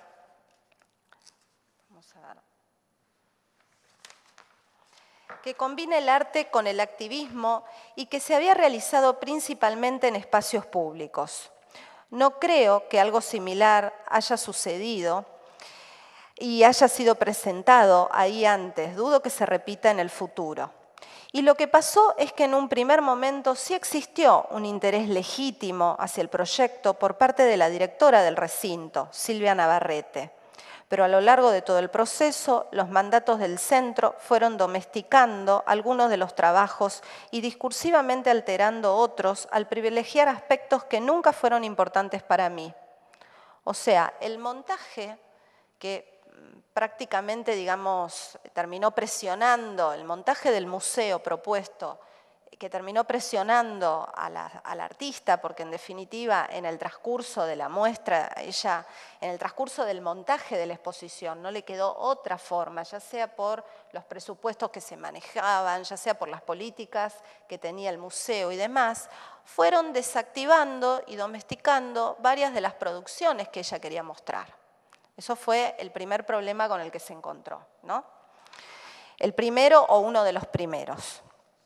S3: que combine el arte con el activismo y que se había realizado principalmente en espacios públicos. No creo que algo similar haya sucedido y haya sido presentado ahí antes. Dudo que se repita en el futuro. Y lo que pasó es que en un primer momento sí existió un interés legítimo hacia el proyecto por parte de la directora del recinto, Silvia Navarrete. Pero a lo largo de todo el proceso, los mandatos del centro fueron domesticando algunos de los trabajos y discursivamente alterando otros al privilegiar aspectos que nunca fueron importantes para mí. O sea, el montaje que prácticamente, digamos, terminó presionando, el montaje del museo propuesto, que terminó presionando al artista, porque en definitiva en el transcurso de la muestra, ella, en el transcurso del montaje de la exposición, no le quedó otra forma, ya sea por los presupuestos que se manejaban, ya sea por las políticas que tenía el museo y demás, fueron desactivando y domesticando varias de las producciones que ella quería mostrar. Eso fue el primer problema con el que se encontró, ¿no? El primero o uno de los primeros.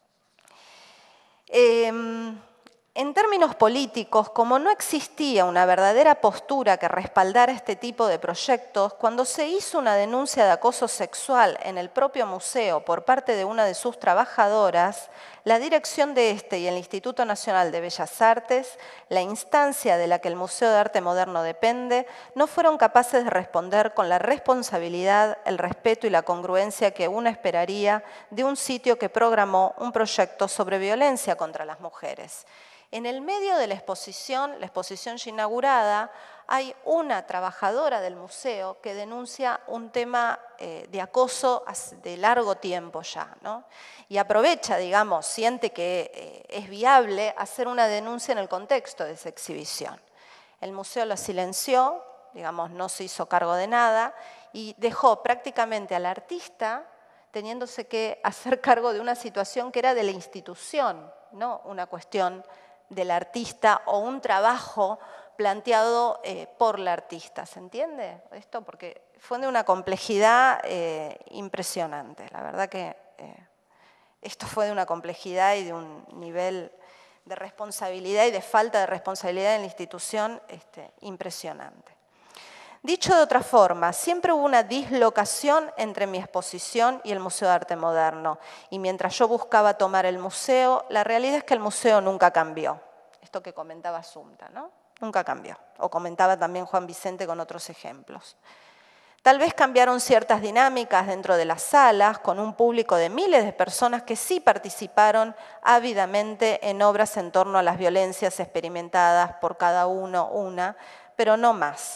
S3: En términos políticos, como no existía una verdadera postura que respaldara este tipo de proyectos, cuando se hizo una denuncia de acoso sexual en el propio museo por parte de una de sus trabajadoras, la dirección de este y el Instituto Nacional de Bellas Artes, la instancia de la que el Museo de Arte Moderno depende, no fueron capaces de responder con la responsabilidad, el respeto y la congruencia que uno esperaría de un sitio que programó un proyecto sobre violencia contra las mujeres. En el medio de la exposición ya inaugurada, hay una trabajadora del museo que denuncia un tema de acoso de largo tiempo ya, ¿no? Y aprovecha, digamos, siente que es viable hacer una denuncia en el contexto de esa exhibición. El museo lo silenció, digamos, no se hizo cargo de nada y dejó prácticamente al artista teniéndose que hacer cargo de una situación que era de la institución, no una cuestión del artista o un trabajo planteado por la artista. ¿Se entiende esto? Porque fue de una complejidad impresionante. La verdad que esto fue de una complejidad y de un nivel de responsabilidad y de falta de responsabilidad en la institución impresionante. Dicho de otra forma, siempre hubo una dislocación entre mi exposición y el Museo de Arte Moderno. Y mientras yo buscaba tomar el museo, la realidad es que el museo nunca cambió. Esto que comentaba Asunta, ¿no? Nunca cambió. O comentaba también Juan Vicente con otros ejemplos. Tal vez cambiaron ciertas dinámicas dentro de las salas, con un público de miles de personas que sí participaron ávidamente en obras en torno a las violencias experimentadas por cada una, pero no más.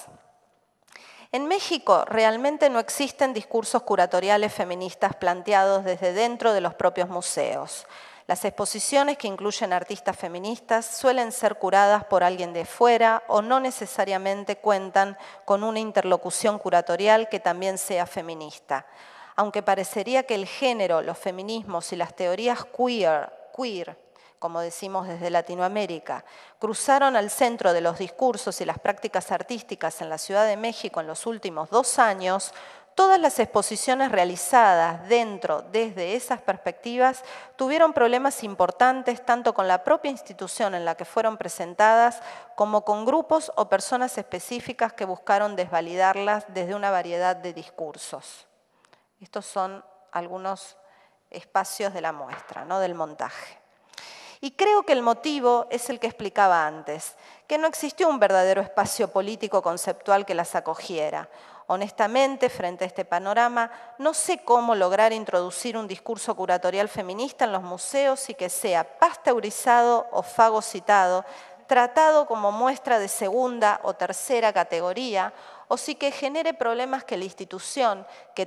S3: En México realmente no existen discursos curatoriales feministas planteados desde dentro de los propios museos. Las exposiciones que incluyen artistas feministas suelen ser curadas por alguien de fuera o no necesariamente cuentan con una interlocución curatorial que también sea feminista. aunque parecería que el género, los feminismos y las teorías queer, como decimos desde Latinoamérica, cruzaron al centro de los discursos y las prácticas artísticas en la Ciudad de México en los últimos 2 años, todas las exposiciones realizadas desde esas perspectivas tuvieron problemas importantes tanto con la propia institución en la que fueron presentadas como con grupos o personas específicas que buscaron desvalidarlas desde una variedad de discursos. Estos son algunos espacios de la muestra, ¿no? Del montaje. Y creo que el motivo es el que explicaba antes, que no existió un verdadero espacio político conceptual que las acogiera. Honestamente, frente a este panorama, no sé cómo lograr introducir un discurso curatorial feminista en los museos y que sea pasteurizado o fagocitado, tratado como muestra de segunda o tercera categoría, o sin que genere problemas con la institución que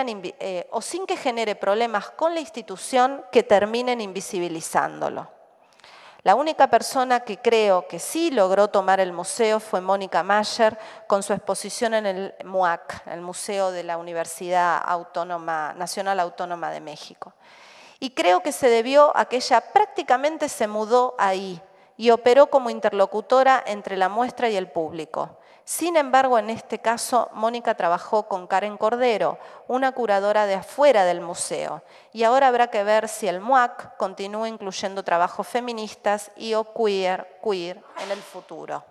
S3: terminen invisibilizándolo. La única persona que creo que sí logró tomar el museo fue Mónica Mayer con su exposición en el MUAC, el Museo de la Universidad Nacional Autónoma de México. Y creo que se debió a que ella prácticamente se mudó ahí y operó como interlocutora entre la muestra y el público. Sin embargo, en este caso, Mónica trabajó con Karen Cordero, una curadora de afuera del museo, y ahora habrá que ver si el MUAC continúa incluyendo trabajos feministas y o queer en el futuro.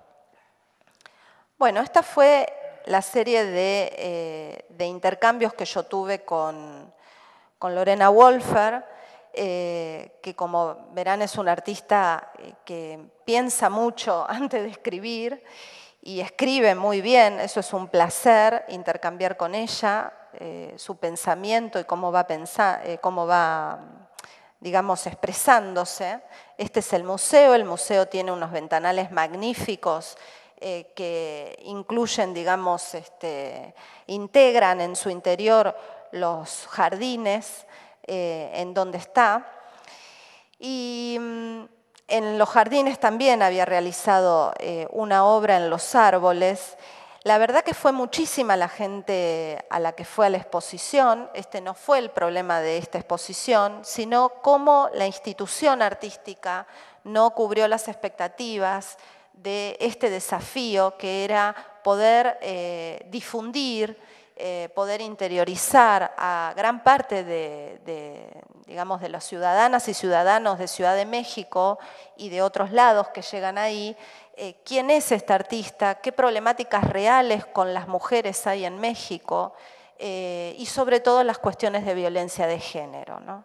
S3: Bueno, esta fue la serie de intercambios que yo tuve con Lorena Wolfer, que como verán es una artista que piensa mucho antes de escribir, y escribe muy bien, eso es un placer intercambiar con ella su pensamiento y cómo va, digamos, expresándose. Este es el museo tiene unos ventanales magníficos que incluyen, digamos, integran en su interior los jardines en donde está. Y en los jardines también había realizado una obra en los árboles. La verdad que fue muchísima la gente a la que fue a la exposición. Este no fue el problema de esta exposición, sino cómo la institución artística no cubrió las expectativas de este desafío que era poder difundir, poder interiorizar a gran parte digamos, de las ciudadanas y ciudadanos de Ciudad de México y de otros lados que llegan ahí, quién es esta artista, qué problemáticas reales con las mujeres hay en México y sobre todo las cuestiones de violencia de género, ¿no?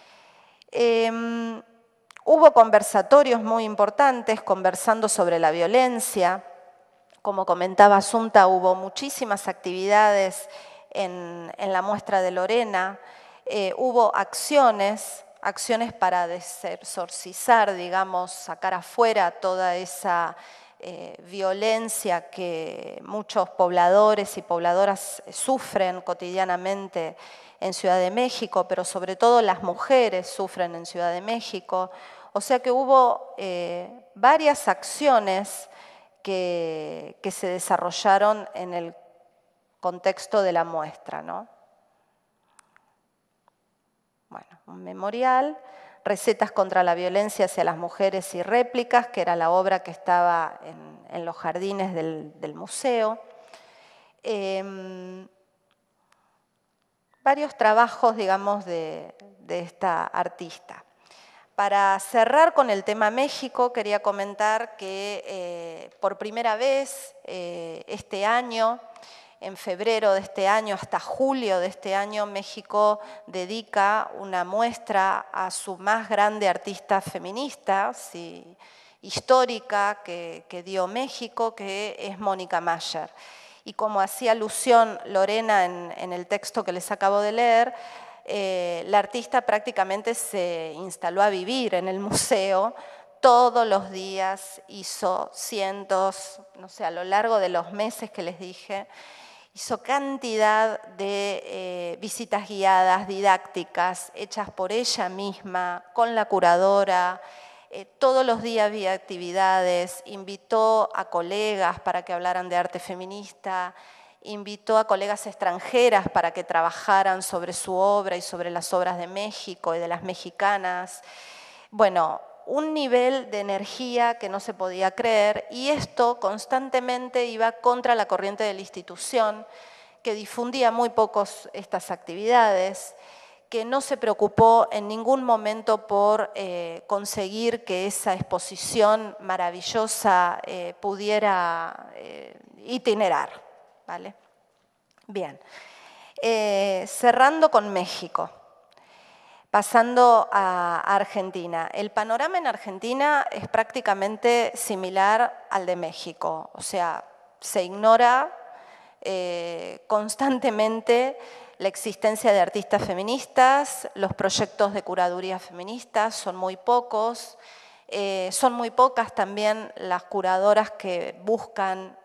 S3: Hubo conversatorios muy importantes conversando sobre la violencia. Como comentaba Asunta, hubo muchísimas actividades en la muestra de Lorena. Hubo acciones para desorcizar, digamos, sacar afuera toda esa violencia que muchos pobladores y pobladoras sufren cotidianamente en Ciudad de México, pero sobre todo las mujeres sufren en Ciudad de México. O sea que hubo varias acciones que se desarrollaron en el contexto de la muestra, ¿no? Bueno, un memorial, recetas contra la violencia hacia las mujeres y réplicas, que era la obra que estaba en los jardines del museo. Varios trabajos, digamos, de esta artista. Para cerrar con el tema México, quería comentar que por primera vez este año, en febrero de este año hasta julio de este año, México dedica una muestra a su más grande artista feminista, histórica, que dio México, que es Mónica Mayer. Y como hacía alusión Lorena en el texto que les acabo de leer, la artista prácticamente se instaló a vivir en el museo. Todos los días hizo cientos, no sé, a lo largo de los meses que les dije, hizo cantidad de visitas guiadas, didácticas, hechas por ella misma, con la curadora. Todos los días había actividades, invitó a colegas para que hablaran de arte feminista. invitó a colegas extranjeras para que trabajaran sobre su obra y sobre las obras de México y de las mexicanas. Bueno, un nivel de energía que no se podía creer, y esto constantemente iba contra la corriente de la institución, que difundía muy pocos estas actividades, que no se preocupó en ningún momento por conseguir que esa exposición maravillosa pudiera itinerar, ¿vale? Bien, cerrando con México, pasando a Argentina. El panorama en Argentina es prácticamente similar al de México, o sea, se ignora constantemente la existencia de artistas feministas, los proyectos de curaduría feministas son muy pocos, son muy pocas también las curadoras que buscan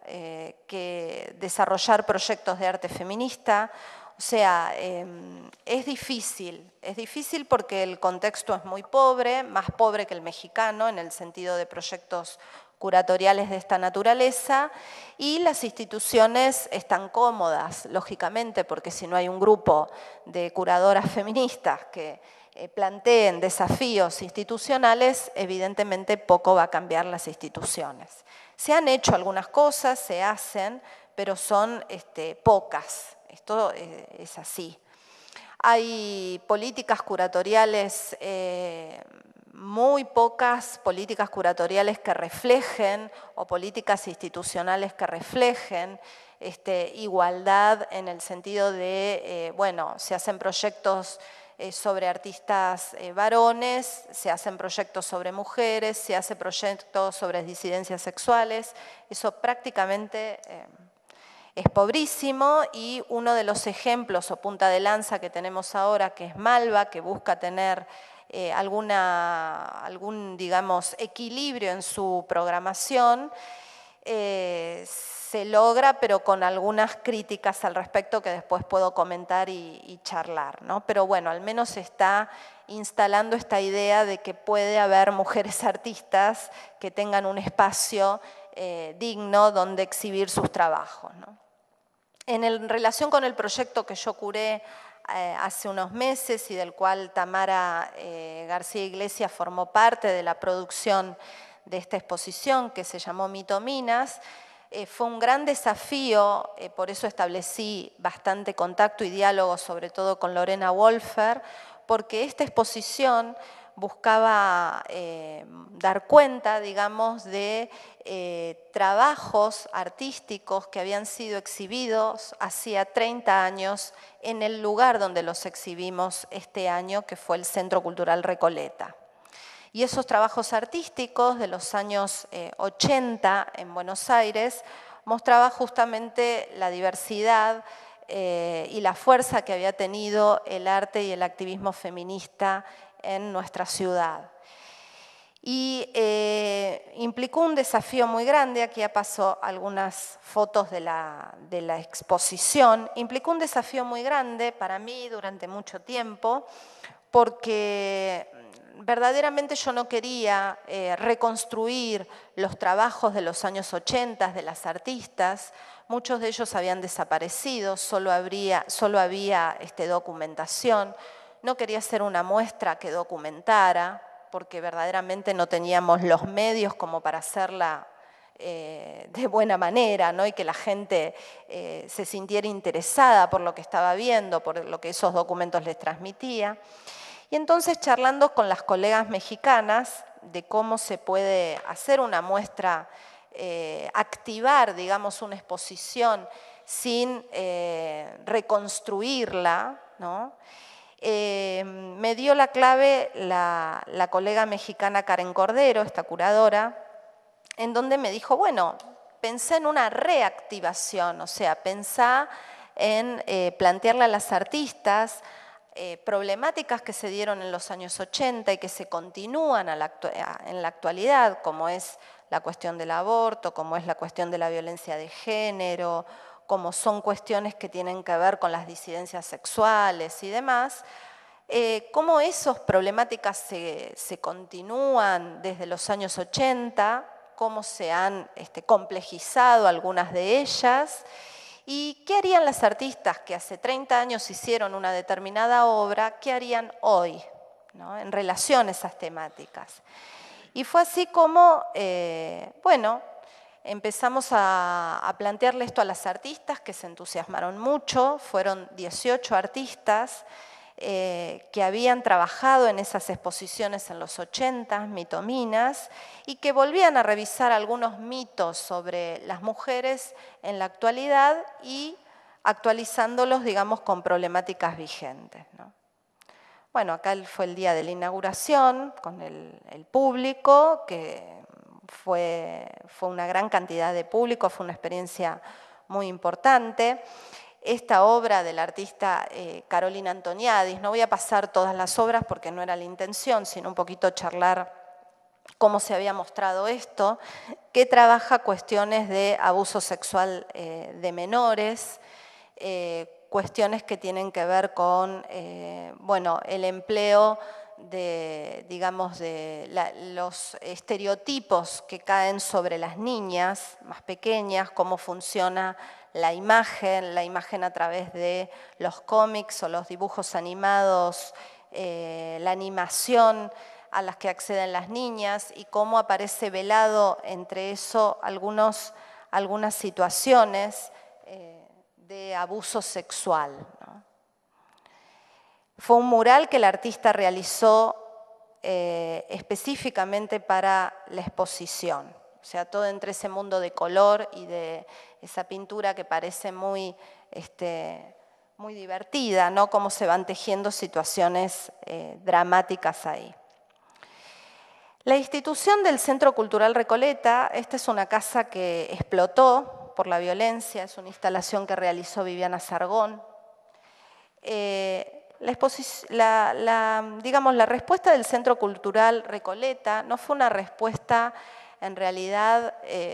S3: desarrollar proyectos de arte feminista. O sea, es difícil porque el contexto es muy pobre, más pobre que el mexicano en el sentido de proyectos curatoriales de esta naturaleza, y las instituciones están cómodas, lógicamente, porque si no hay un grupo de curadoras feministas que planteen desafíos institucionales, evidentemente poco va a cambiar las instituciones. Se han hecho algunas cosas, se hacen, pero son pocas. Esto es así. Hay políticas curatoriales, muy pocas políticas curatoriales que reflejen, o políticas institucionales que reflejen igualdad en el sentido de, bueno, se hacen proyectos sobre artistas varones, se hacen proyectos sobre mujeres, se hacen proyectos sobre disidencias sexuales. Eso prácticamente es pobrísimo, y uno de los ejemplos o punta de lanza que tenemos ahora, que es Malva, que busca tener algún, digamos, equilibrio en su programación, se logra, pero con algunas críticas al respecto que después puedo comentar y charlar, ¿no? Pero bueno, al menos está instalando esta idea de que puede haber mujeres artistas que tengan un espacio digno donde exhibir sus trabajos, ¿no? En relación con el proyecto que yo curé hace unos meses y del cual Tamara García Iglesias formó parte de la producción de esta exposición, que se llamó Mitominas, fue un gran desafío, por eso establecí bastante contacto y diálogo, sobre todo con Lorena Wolfer, porque esta exposición buscaba dar cuenta, digamos, de trabajos artísticos que habían sido exhibidos hacía 30 años en el lugar donde los exhibimos este año, que fue el Centro Cultural Recoleta. Y esos trabajos artísticos de los años 80 en Buenos Aires mostraba justamente la diversidad y la fuerza que había tenido el arte y el activismo feminista en nuestra ciudad. Y implicó un desafío muy grande, aquí ya pasó algunas fotos de la exposición, implicó un desafío muy grande para mí durante mucho tiempo, porque verdaderamente yo no quería reconstruir los trabajos de los años 80 de las artistas. Muchos de ellos habían desaparecido, solo había documentación. No quería hacer una muestra que documentara, porque verdaderamente no teníamos los medios como para hacerla de buena manera, ¿no? Y que la gente se sintiera interesada por lo que estaba viendo, por lo que esos documentos les transmitía. Y entonces, charlando con las colegas mexicanas de cómo se puede hacer una muestra, activar, digamos, una exposición sin reconstruirla, ¿no? Me dio la clave la colega mexicana Karen Cordero, esta curadora, en donde me dijo, bueno, pensé en una reactivación, o sea, pensá en plantearle a las artistas problemáticas que se dieron en los años 80 y que se continúan en la actualidad, como es la cuestión del aborto, como es la cuestión de la violencia de género, como son cuestiones que tienen que ver con las disidencias sexuales y demás, cómo esas problemáticas se continúan desde los años 80, cómo se han complejizado algunas de ellas, ¿Y qué harían las artistas que hace 30 años hicieron una determinada obra? ¿Qué harían hoy, ¿no?, en relación a esas temáticas? Y fue así como, bueno, empezamos a plantearle esto a las artistas, que se entusiasmaron mucho. Fueron 18 artistas que habían trabajado en esas exposiciones en los 80, mitominas, y que volvían a revisar algunos mitos sobre las mujeres en la actualidad y actualizándolos, digamos, con problemáticas vigentes, ¿no? Bueno, acá fue el día de la inauguración con el público, que fue una gran cantidad de público, fue una experiencia muy importante. Esta obra del artista Carolina Antoniadis, no voy a pasar todas las obras porque no era la intención, sino un poquito charlar cómo se había mostrado esto, que trabaja cuestiones de abuso sexual de menores, cuestiones que tienen que ver con bueno, el empleo de, digamos, de los estereotipos que caen sobre las niñas más pequeñas, cómo funciona la imagen a través de los cómics o los dibujos animados, la animación a las que acceden las niñas y cómo aparece velado entre eso algunas situaciones de abuso sexual, ¿no? Fue un mural que el artista realizó específicamente para la exposición. O sea, todo entre ese mundo de color y de esa pintura que parece muy divertida, ¿no? Cómo se van tejiendo situaciones dramáticas ahí. La institución del Centro Cultural Recoleta, esta es una casa que explotó por la violencia, es una instalación que realizó Viviana Sargón. Digamos, la respuesta del Centro Cultural Recoleta no fue una respuesta en realidad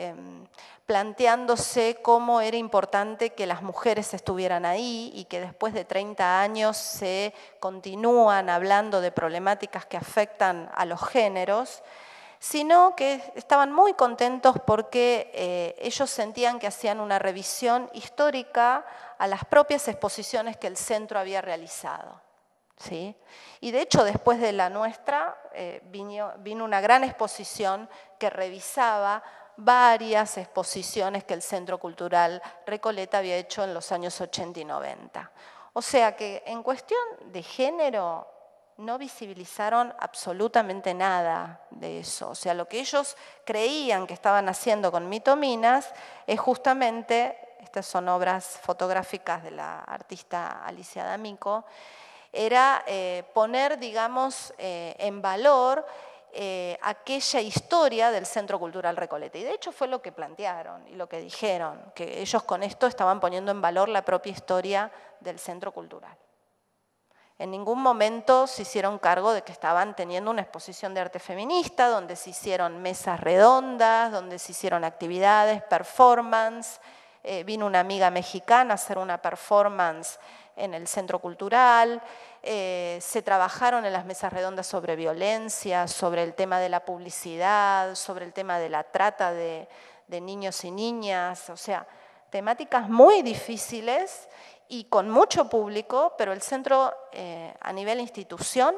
S3: planteándose cómo era importante que las mujeres estuvieran ahí y que después de 30 años se continúan hablando de problemáticas que afectan a los géneros, sino que estaban muy contentos porque ellos sentían que hacían una revisión histórica a las propias exposiciones que el centro había realizado, ¿sí? Y de hecho, después de la nuestra, vino una gran exposición que revisaba varias exposiciones que el Centro Cultural Recoleta había hecho en los años 80 y 90. O sea que en cuestión de género no visibilizaron absolutamente nada de eso. O sea, lo que ellos creían que estaban haciendo con Mitominas es justamente, estas son obras fotográficas de la artista Alicia D'Amico, era poner, digamos, en valor aquella historia del Centro Cultural Recoleta. Y de hecho fue lo que plantearon y lo que dijeron, que ellos con esto estaban poniendo en valor la propia historia del Centro Cultural. En ningún momento se hicieron cargo de que estaban teniendo una exposición de arte feminista, donde se hicieron mesas redondas, donde se hicieron actividades, performance. Vino una amiga mexicana a hacer una performance en el Centro Cultural. Se trabajaron en las mesas redondas sobre violencia, sobre el tema de la publicidad, sobre el tema de la trata de niños y niñas. O sea, temáticas muy difíciles y con mucho público, pero el centro a nivel institución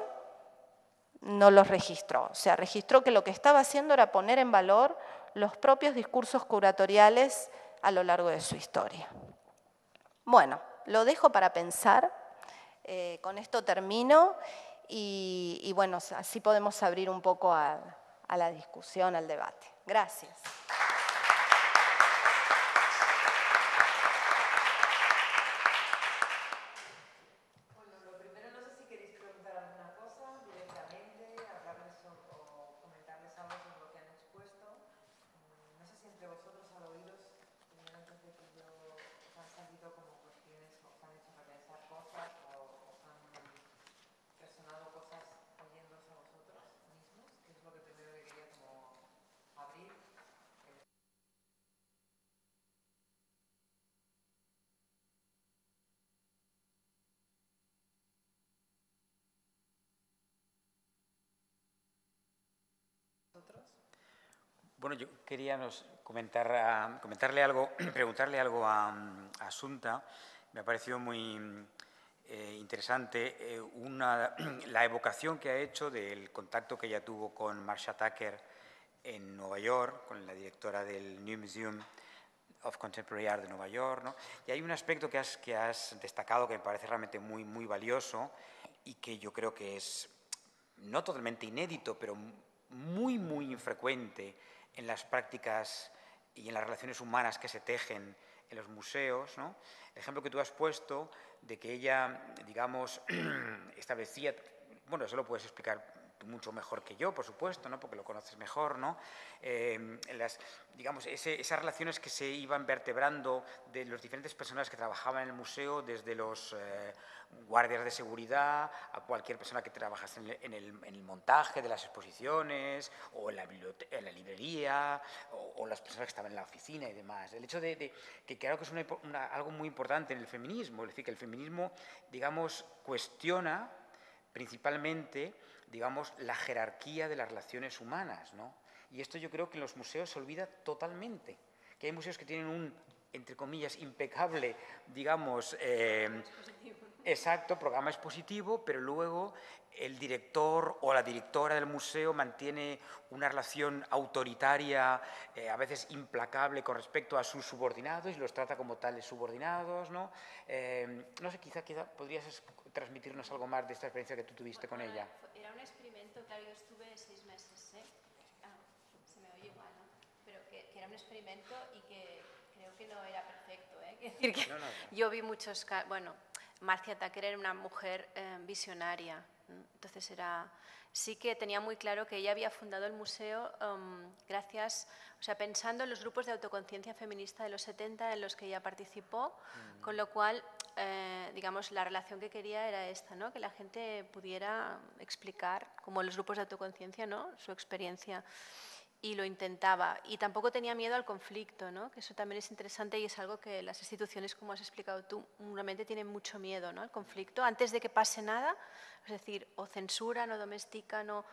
S3: no los registró. O sea, registró que lo que estaba haciendo era poner en valor los propios discursos curatoriales a lo largo de su historia. Bueno, lo dejo para pensar, con esto termino y bueno, así podemos abrir un poco a la discusión, al debate. Gracias.
S1: Bueno, yo quería comentarle algo, preguntarle algo a Asunta. Me ha parecido muy interesante la evocación que ha hecho del contacto que ella tuvo con Marcia Tucker en Nueva York, con la directora del New Museum of Contemporary Art de Nueva York, ¿no? Y hay un aspecto que has destacado que me parece realmente muy, muy valioso y que yo creo que es no totalmente inédito, pero muy, muy infrecuente en las prácticas y en las relaciones humanas que se tejen en los museos, ¿no? El ejemplo que tú has puesto de que ella, digamos, establecía, bueno, eso lo puedes explicar tú mucho mejor que yo, por supuesto, ¿no? Porque lo conoces mejor, ¿no? Digamos, esas relaciones que se iban vertebrando de las diferentes personas que trabajaban en el museo, desde los guardias de seguridad a cualquier persona que trabajase en el montaje de las exposiciones o en la librería o las personas que estaban en la oficina y demás. El hecho de que creo que es algo muy importante en el feminismo, es decir, que el feminismo, digamos, cuestiona principalmente, digamos, la jerarquía de las relaciones humanas, ¿no? Y esto yo creo que en los museos se olvida totalmente, que hay museos que tienen un, entre comillas, impecable, digamos, exacto, programa expositivo, pero luego el director o la directora del museo mantiene una relación autoritaria, a veces implacable con respecto a sus subordinados y los trata como tales subordinados, ¿no? No sé, quizá podrías transmitirnos algo más de esta experiencia que tú tuviste con ella.
S2: Era un experimento, claro, yo estuve 6 meses, ¿eh? Se me oye igual, ¿no? Pero que era un experimento y que creo que no era perfecto, ¿eh? Es decir, que yo vi muchos casos, bueno, Marcia Tucker era una mujer visionaria, entonces sí que tenía muy claro que ella había fundado el museo gracias, o sea, pensando en los grupos de autoconciencia feminista de los 70 en los que ella participó, con lo cual, digamos, la relación que quería era esta, ¿no? Que la gente pudiera explicar, como los grupos de autoconciencia, ¿no? Su experiencia. Y lo intentaba. Y tampoco tenía miedo al conflicto, ¿no? Que eso también es interesante y es algo que las instituciones, como has explicado tú, normalmente tienen mucho miedo, ¿no? Al conflicto, antes de que pase nada, es decir, o censuran o domestican o...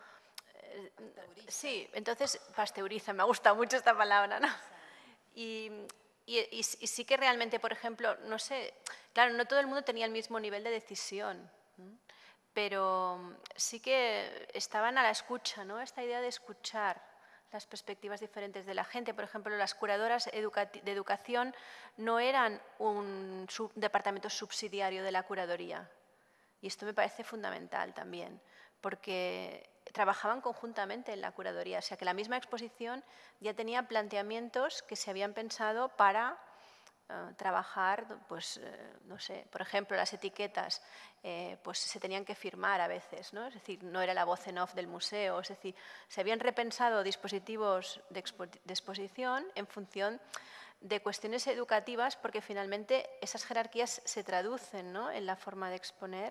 S2: sí, entonces pasteurizan, me ha gustado mucho esta palabra, ¿no? Y sí que realmente, por ejemplo, no sé, claro, no todo el mundo tenía el mismo nivel de decisión, ¿no? Pero sí que estaban a la escucha, ¿no? Esta idea de escuchar las perspectivas diferentes de la gente. Por ejemplo, las curadoras de educación no eran un departamento subsidiario de la curaduría. Y esto me parece fundamental también, porque trabajaban conjuntamente en la curaduría. O sea, que la misma exposición ya tenía planteamientos que se habían pensado para trabajar, pues, no sé, por ejemplo, las etiquetas, pues se tenían que firmar a veces, ¿no? Es decir, no era la voz en off del museo, es decir, se habían repensado dispositivos de exposición en función de cuestiones educativas, porque finalmente esas jerarquías se traducen, ¿no? En la forma de exponer.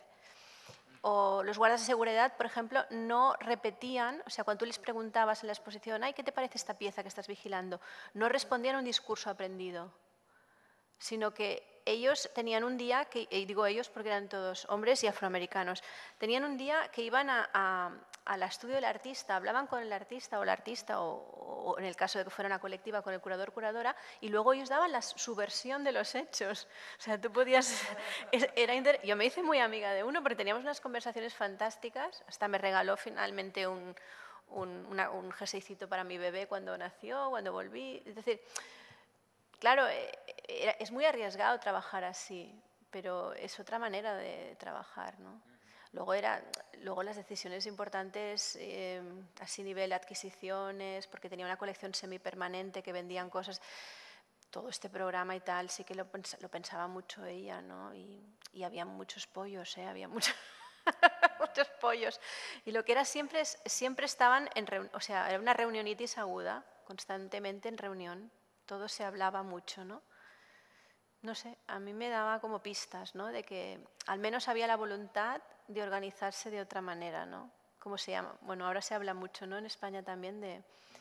S2: O los guardas de seguridad, por ejemplo, no repetían, o sea, cuando tú les preguntabas en la exposición, ay, ¿qué te parece esta pieza que estás vigilando? No respondían a un discurso aprendido, sino que ellos tenían un día, y digo ellos porque eran todos hombres y afroamericanos, tenían un día que iban al estudio del artista, hablaban con el artista o la artista, o en el caso de que fuera una colectiva, con el curador curadora, y luego ellos daban su versión de los hechos. O sea, tú podías... Yo me hice muy amiga de uno porque teníamos unas conversaciones fantásticas, hasta me regaló finalmente un jerseycito para mi bebé cuando nació, cuando volví, es decir... Claro, es muy arriesgado trabajar así, pero es otra manera de trabajar, ¿no? Luego las decisiones importantes, así nivel adquisiciones, porque tenía una colección semipermanente que vendían cosas, todo este programa y tal, sí que lo pensaba mucho ella, ¿no? Y había muchos pollos, ¿eh? Había muchos pollos. Y lo que era siempre estaban o sea, era una reunionitis aguda, constantemente en reunión. Todo se hablaba mucho, ¿no? No sé, a mí me daba como pistas, ¿no? De que al menos había la voluntad de organizarse de otra manera, ¿no? ¿Cómo se llama? Bueno, ahora se habla mucho, ¿no? En España también de...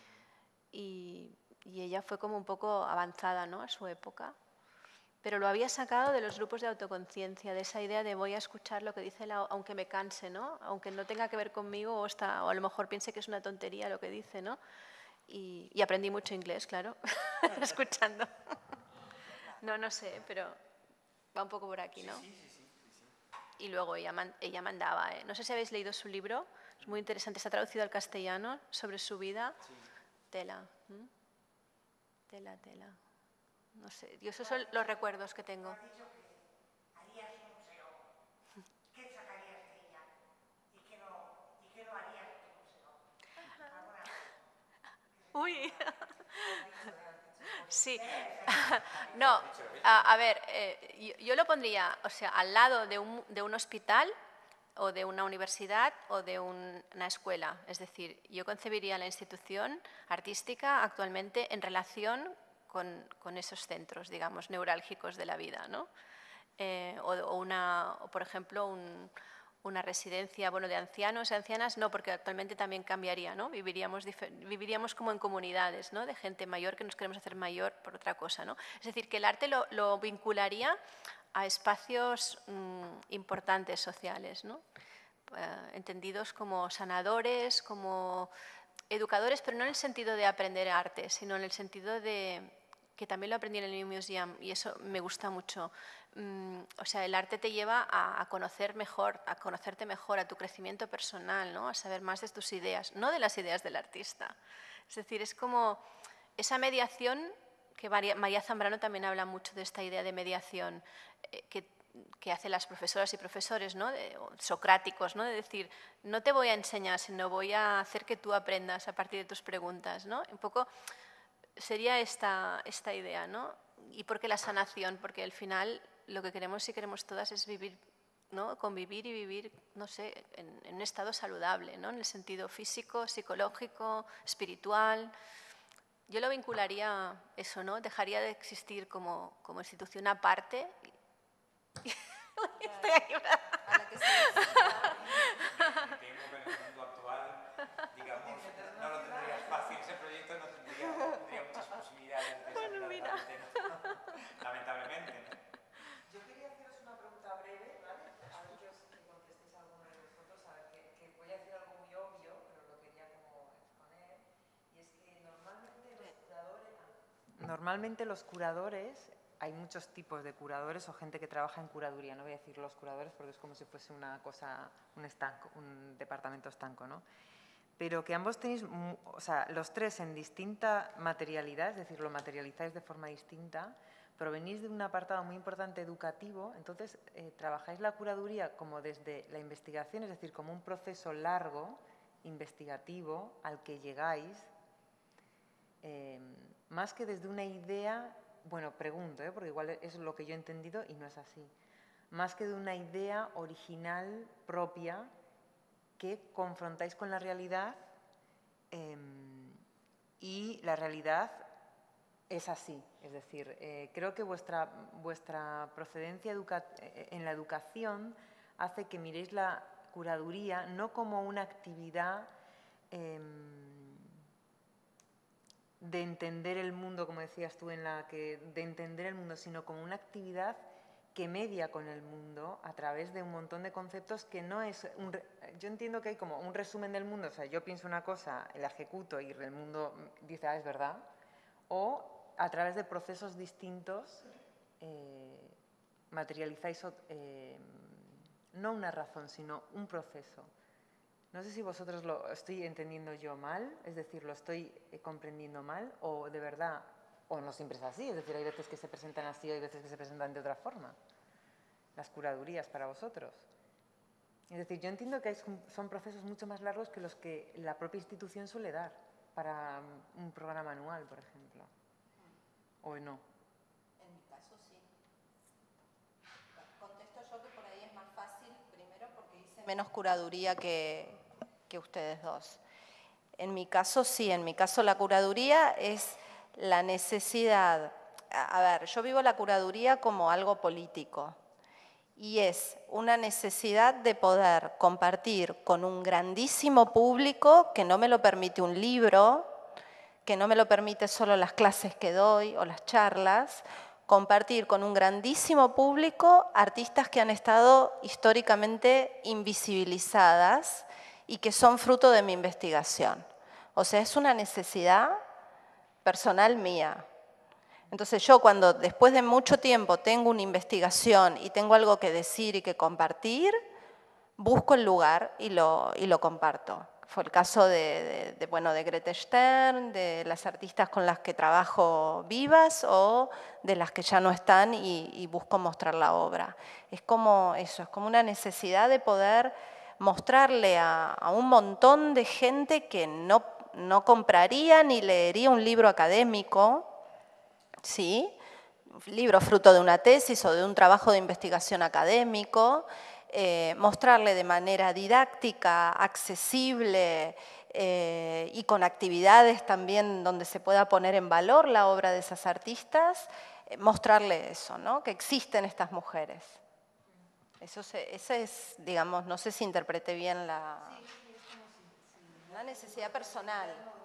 S2: Y ella fue como un poco avanzada, ¿no? A su época. Pero lo había sacado de los grupos de autoconciencia, de esa idea de voy a escuchar lo que dice aunque me canse, ¿no? Aunque no tenga que ver conmigo o a lo mejor piense que es una tontería lo que dice, ¿no? y aprendí mucho inglés, claro, escuchando. No sé, pero va un poco por aquí, ¿no?
S1: Sí.
S2: Y luego ella mandaba, no sé si habéis leído su libro, es muy interesante, está traducido al castellano sobre su vida.
S1: Sí.
S2: Tela. Tela. No sé, y esos son los recuerdos que tengo.
S4: Has dicho que harías un museo. ¿Qué sacarías de ella? ¿Y qué no harías de tu museo?
S2: Uy. Sí. No, a ver, yo lo pondría, o sea, al lado de un hospital o de una universidad o de una escuela. Es decir, yo concebiría la institución artística actualmente en relación con esos centros, digamos, neurálgicos de la vida, ¿no? O por ejemplo, una residencia, bueno, de ancianos y ancianas, no, porque actualmente también cambiaría, ¿no? Viviríamos como en comunidades, ¿no? De gente mayor que nos queremos hacer mayor por otra cosa, ¿no? Es decir, que el arte lo vincularía a espacios importantes sociales, ¿no? Entendidos como sanadores, como educadores, pero no en el sentido de aprender arte, sino en el sentido de que también lo aprendí en el New Museum y eso me gusta mucho. O sea, el arte te lleva a conocer mejor, a conocerte mejor, a tu crecimiento personal, ¿no? A saber más de tus ideas, no de las ideas del artista. Es decir, es como esa mediación que María Zambrano también habla mucho de esta idea de mediación que hacen las profesoras y profesores, ¿no? Socráticos, ¿no? De decir, no te voy a enseñar, sino voy a hacer que tú aprendas a partir de tus preguntas, ¿no? Un poco sería esta idea, ¿no? ¿Y por qué la sanación? Porque al final lo que queremos, si queremos todas, es vivir, ¿no? Convivir y vivir, no sé, en un estado saludable, ¿no? En el sentido físico, psicológico, espiritual. Yo lo vincularía a eso, ¿no? Dejaría de existir como institución aparte. Estoy aquí.
S3: A la que se
S1: Me temo que en el mundo actual, digamos, no lo tendrías fácil, ese proyecto no tendría muchas posibilidades de salir adelante, ¿no? Lamentablemente, ¿no?
S4: Yo quería haceros una pregunta breve, ¿vale? A ver que contestéis a alguno de vosotros, a ver que voy a decir algo muy obvio, pero lo quería como exponer, y es que normalmente los curadores, hay muchos tipos de curadores o gente que trabaja en curaduría, no voy a decir los curadores porque es como si fuese una cosa, un departamento estanco, ¿no? Pero que ambos tenéis, o sea, los tres en distinta materialidad, es decir, lo materializáis de forma distinta, provenís de un apartado muy importante educativo, entonces trabajáis la curaduría como desde la investigación, es decir, como un proceso largo, investigativo, al que llegáis, más que desde una idea, bueno, pregunto, porque igual es lo que yo he entendido y no es así, más que de una idea original propia que confrontáis con la realidad y la realidad es así. Es decir, creo que vuestra procedencia en la educación hace que miréis la curaduría no como una actividad de entender el mundo, como decías tú, de entender el mundo, sino como una actividad que media con el mundo a través de un montón de conceptos que no es... Yo entiendo que hay como un resumen del mundo, o sea, yo pienso una cosa, la ejecuto y el mundo dice, es verdad, o a través de procesos distintos materializáis no una razón, sino un proceso. No sé si vosotros lo estoy entendiendo yo mal, es decir, lo estoy comprendiendo mal, o de verdad, o no siempre es así, es decir, hay veces que se presentan así, hay veces que se presentan de otra forma, las curadurías para vosotros. Es decir, yo entiendo que son procesos mucho más largos que los que la propia institución suele dar para un programa anual, por ejemplo. ¿O no?
S3: En mi caso, sí. Contesto yo que por ahí es más fácil, primero porque hice menos curaduría que ustedes dos. En mi caso, sí. En mi caso, la curaduría es la necesidad. A ver, yo vivo la curaduría como algo político. Y es una necesidad de poder compartir con un grandísimo público que no me lo permite un libro, que no me lo permite solo las clases que doy o las charlas, compartir con un grandísimo público artistas que han estado históricamente invisibilizadas y que son fruto de mi investigación. O sea, es una necesidad personal mía. Entonces yo cuando después de mucho tiempo tengo una investigación y tengo algo que decir y que compartir, busco el lugar y lo comparto. Fue el caso de Grete Stern, de las artistas con las que trabajo vivas o de las que ya no están y busco mostrar la obra. Es como eso, es como una necesidad de poder mostrarle a un montón de gente que no compraría ni leería un libro académico, ¿sí? Un libro fruto de una tesis o de un trabajo de investigación académico, mostrarle de manera didáctica, accesible y con actividades también donde se pueda poner en valor la obra de esas artistas, mostrarle eso, ¿no? Que existen estas mujeres. Esa es, digamos, no sé si interpreté bien la necesidad personal.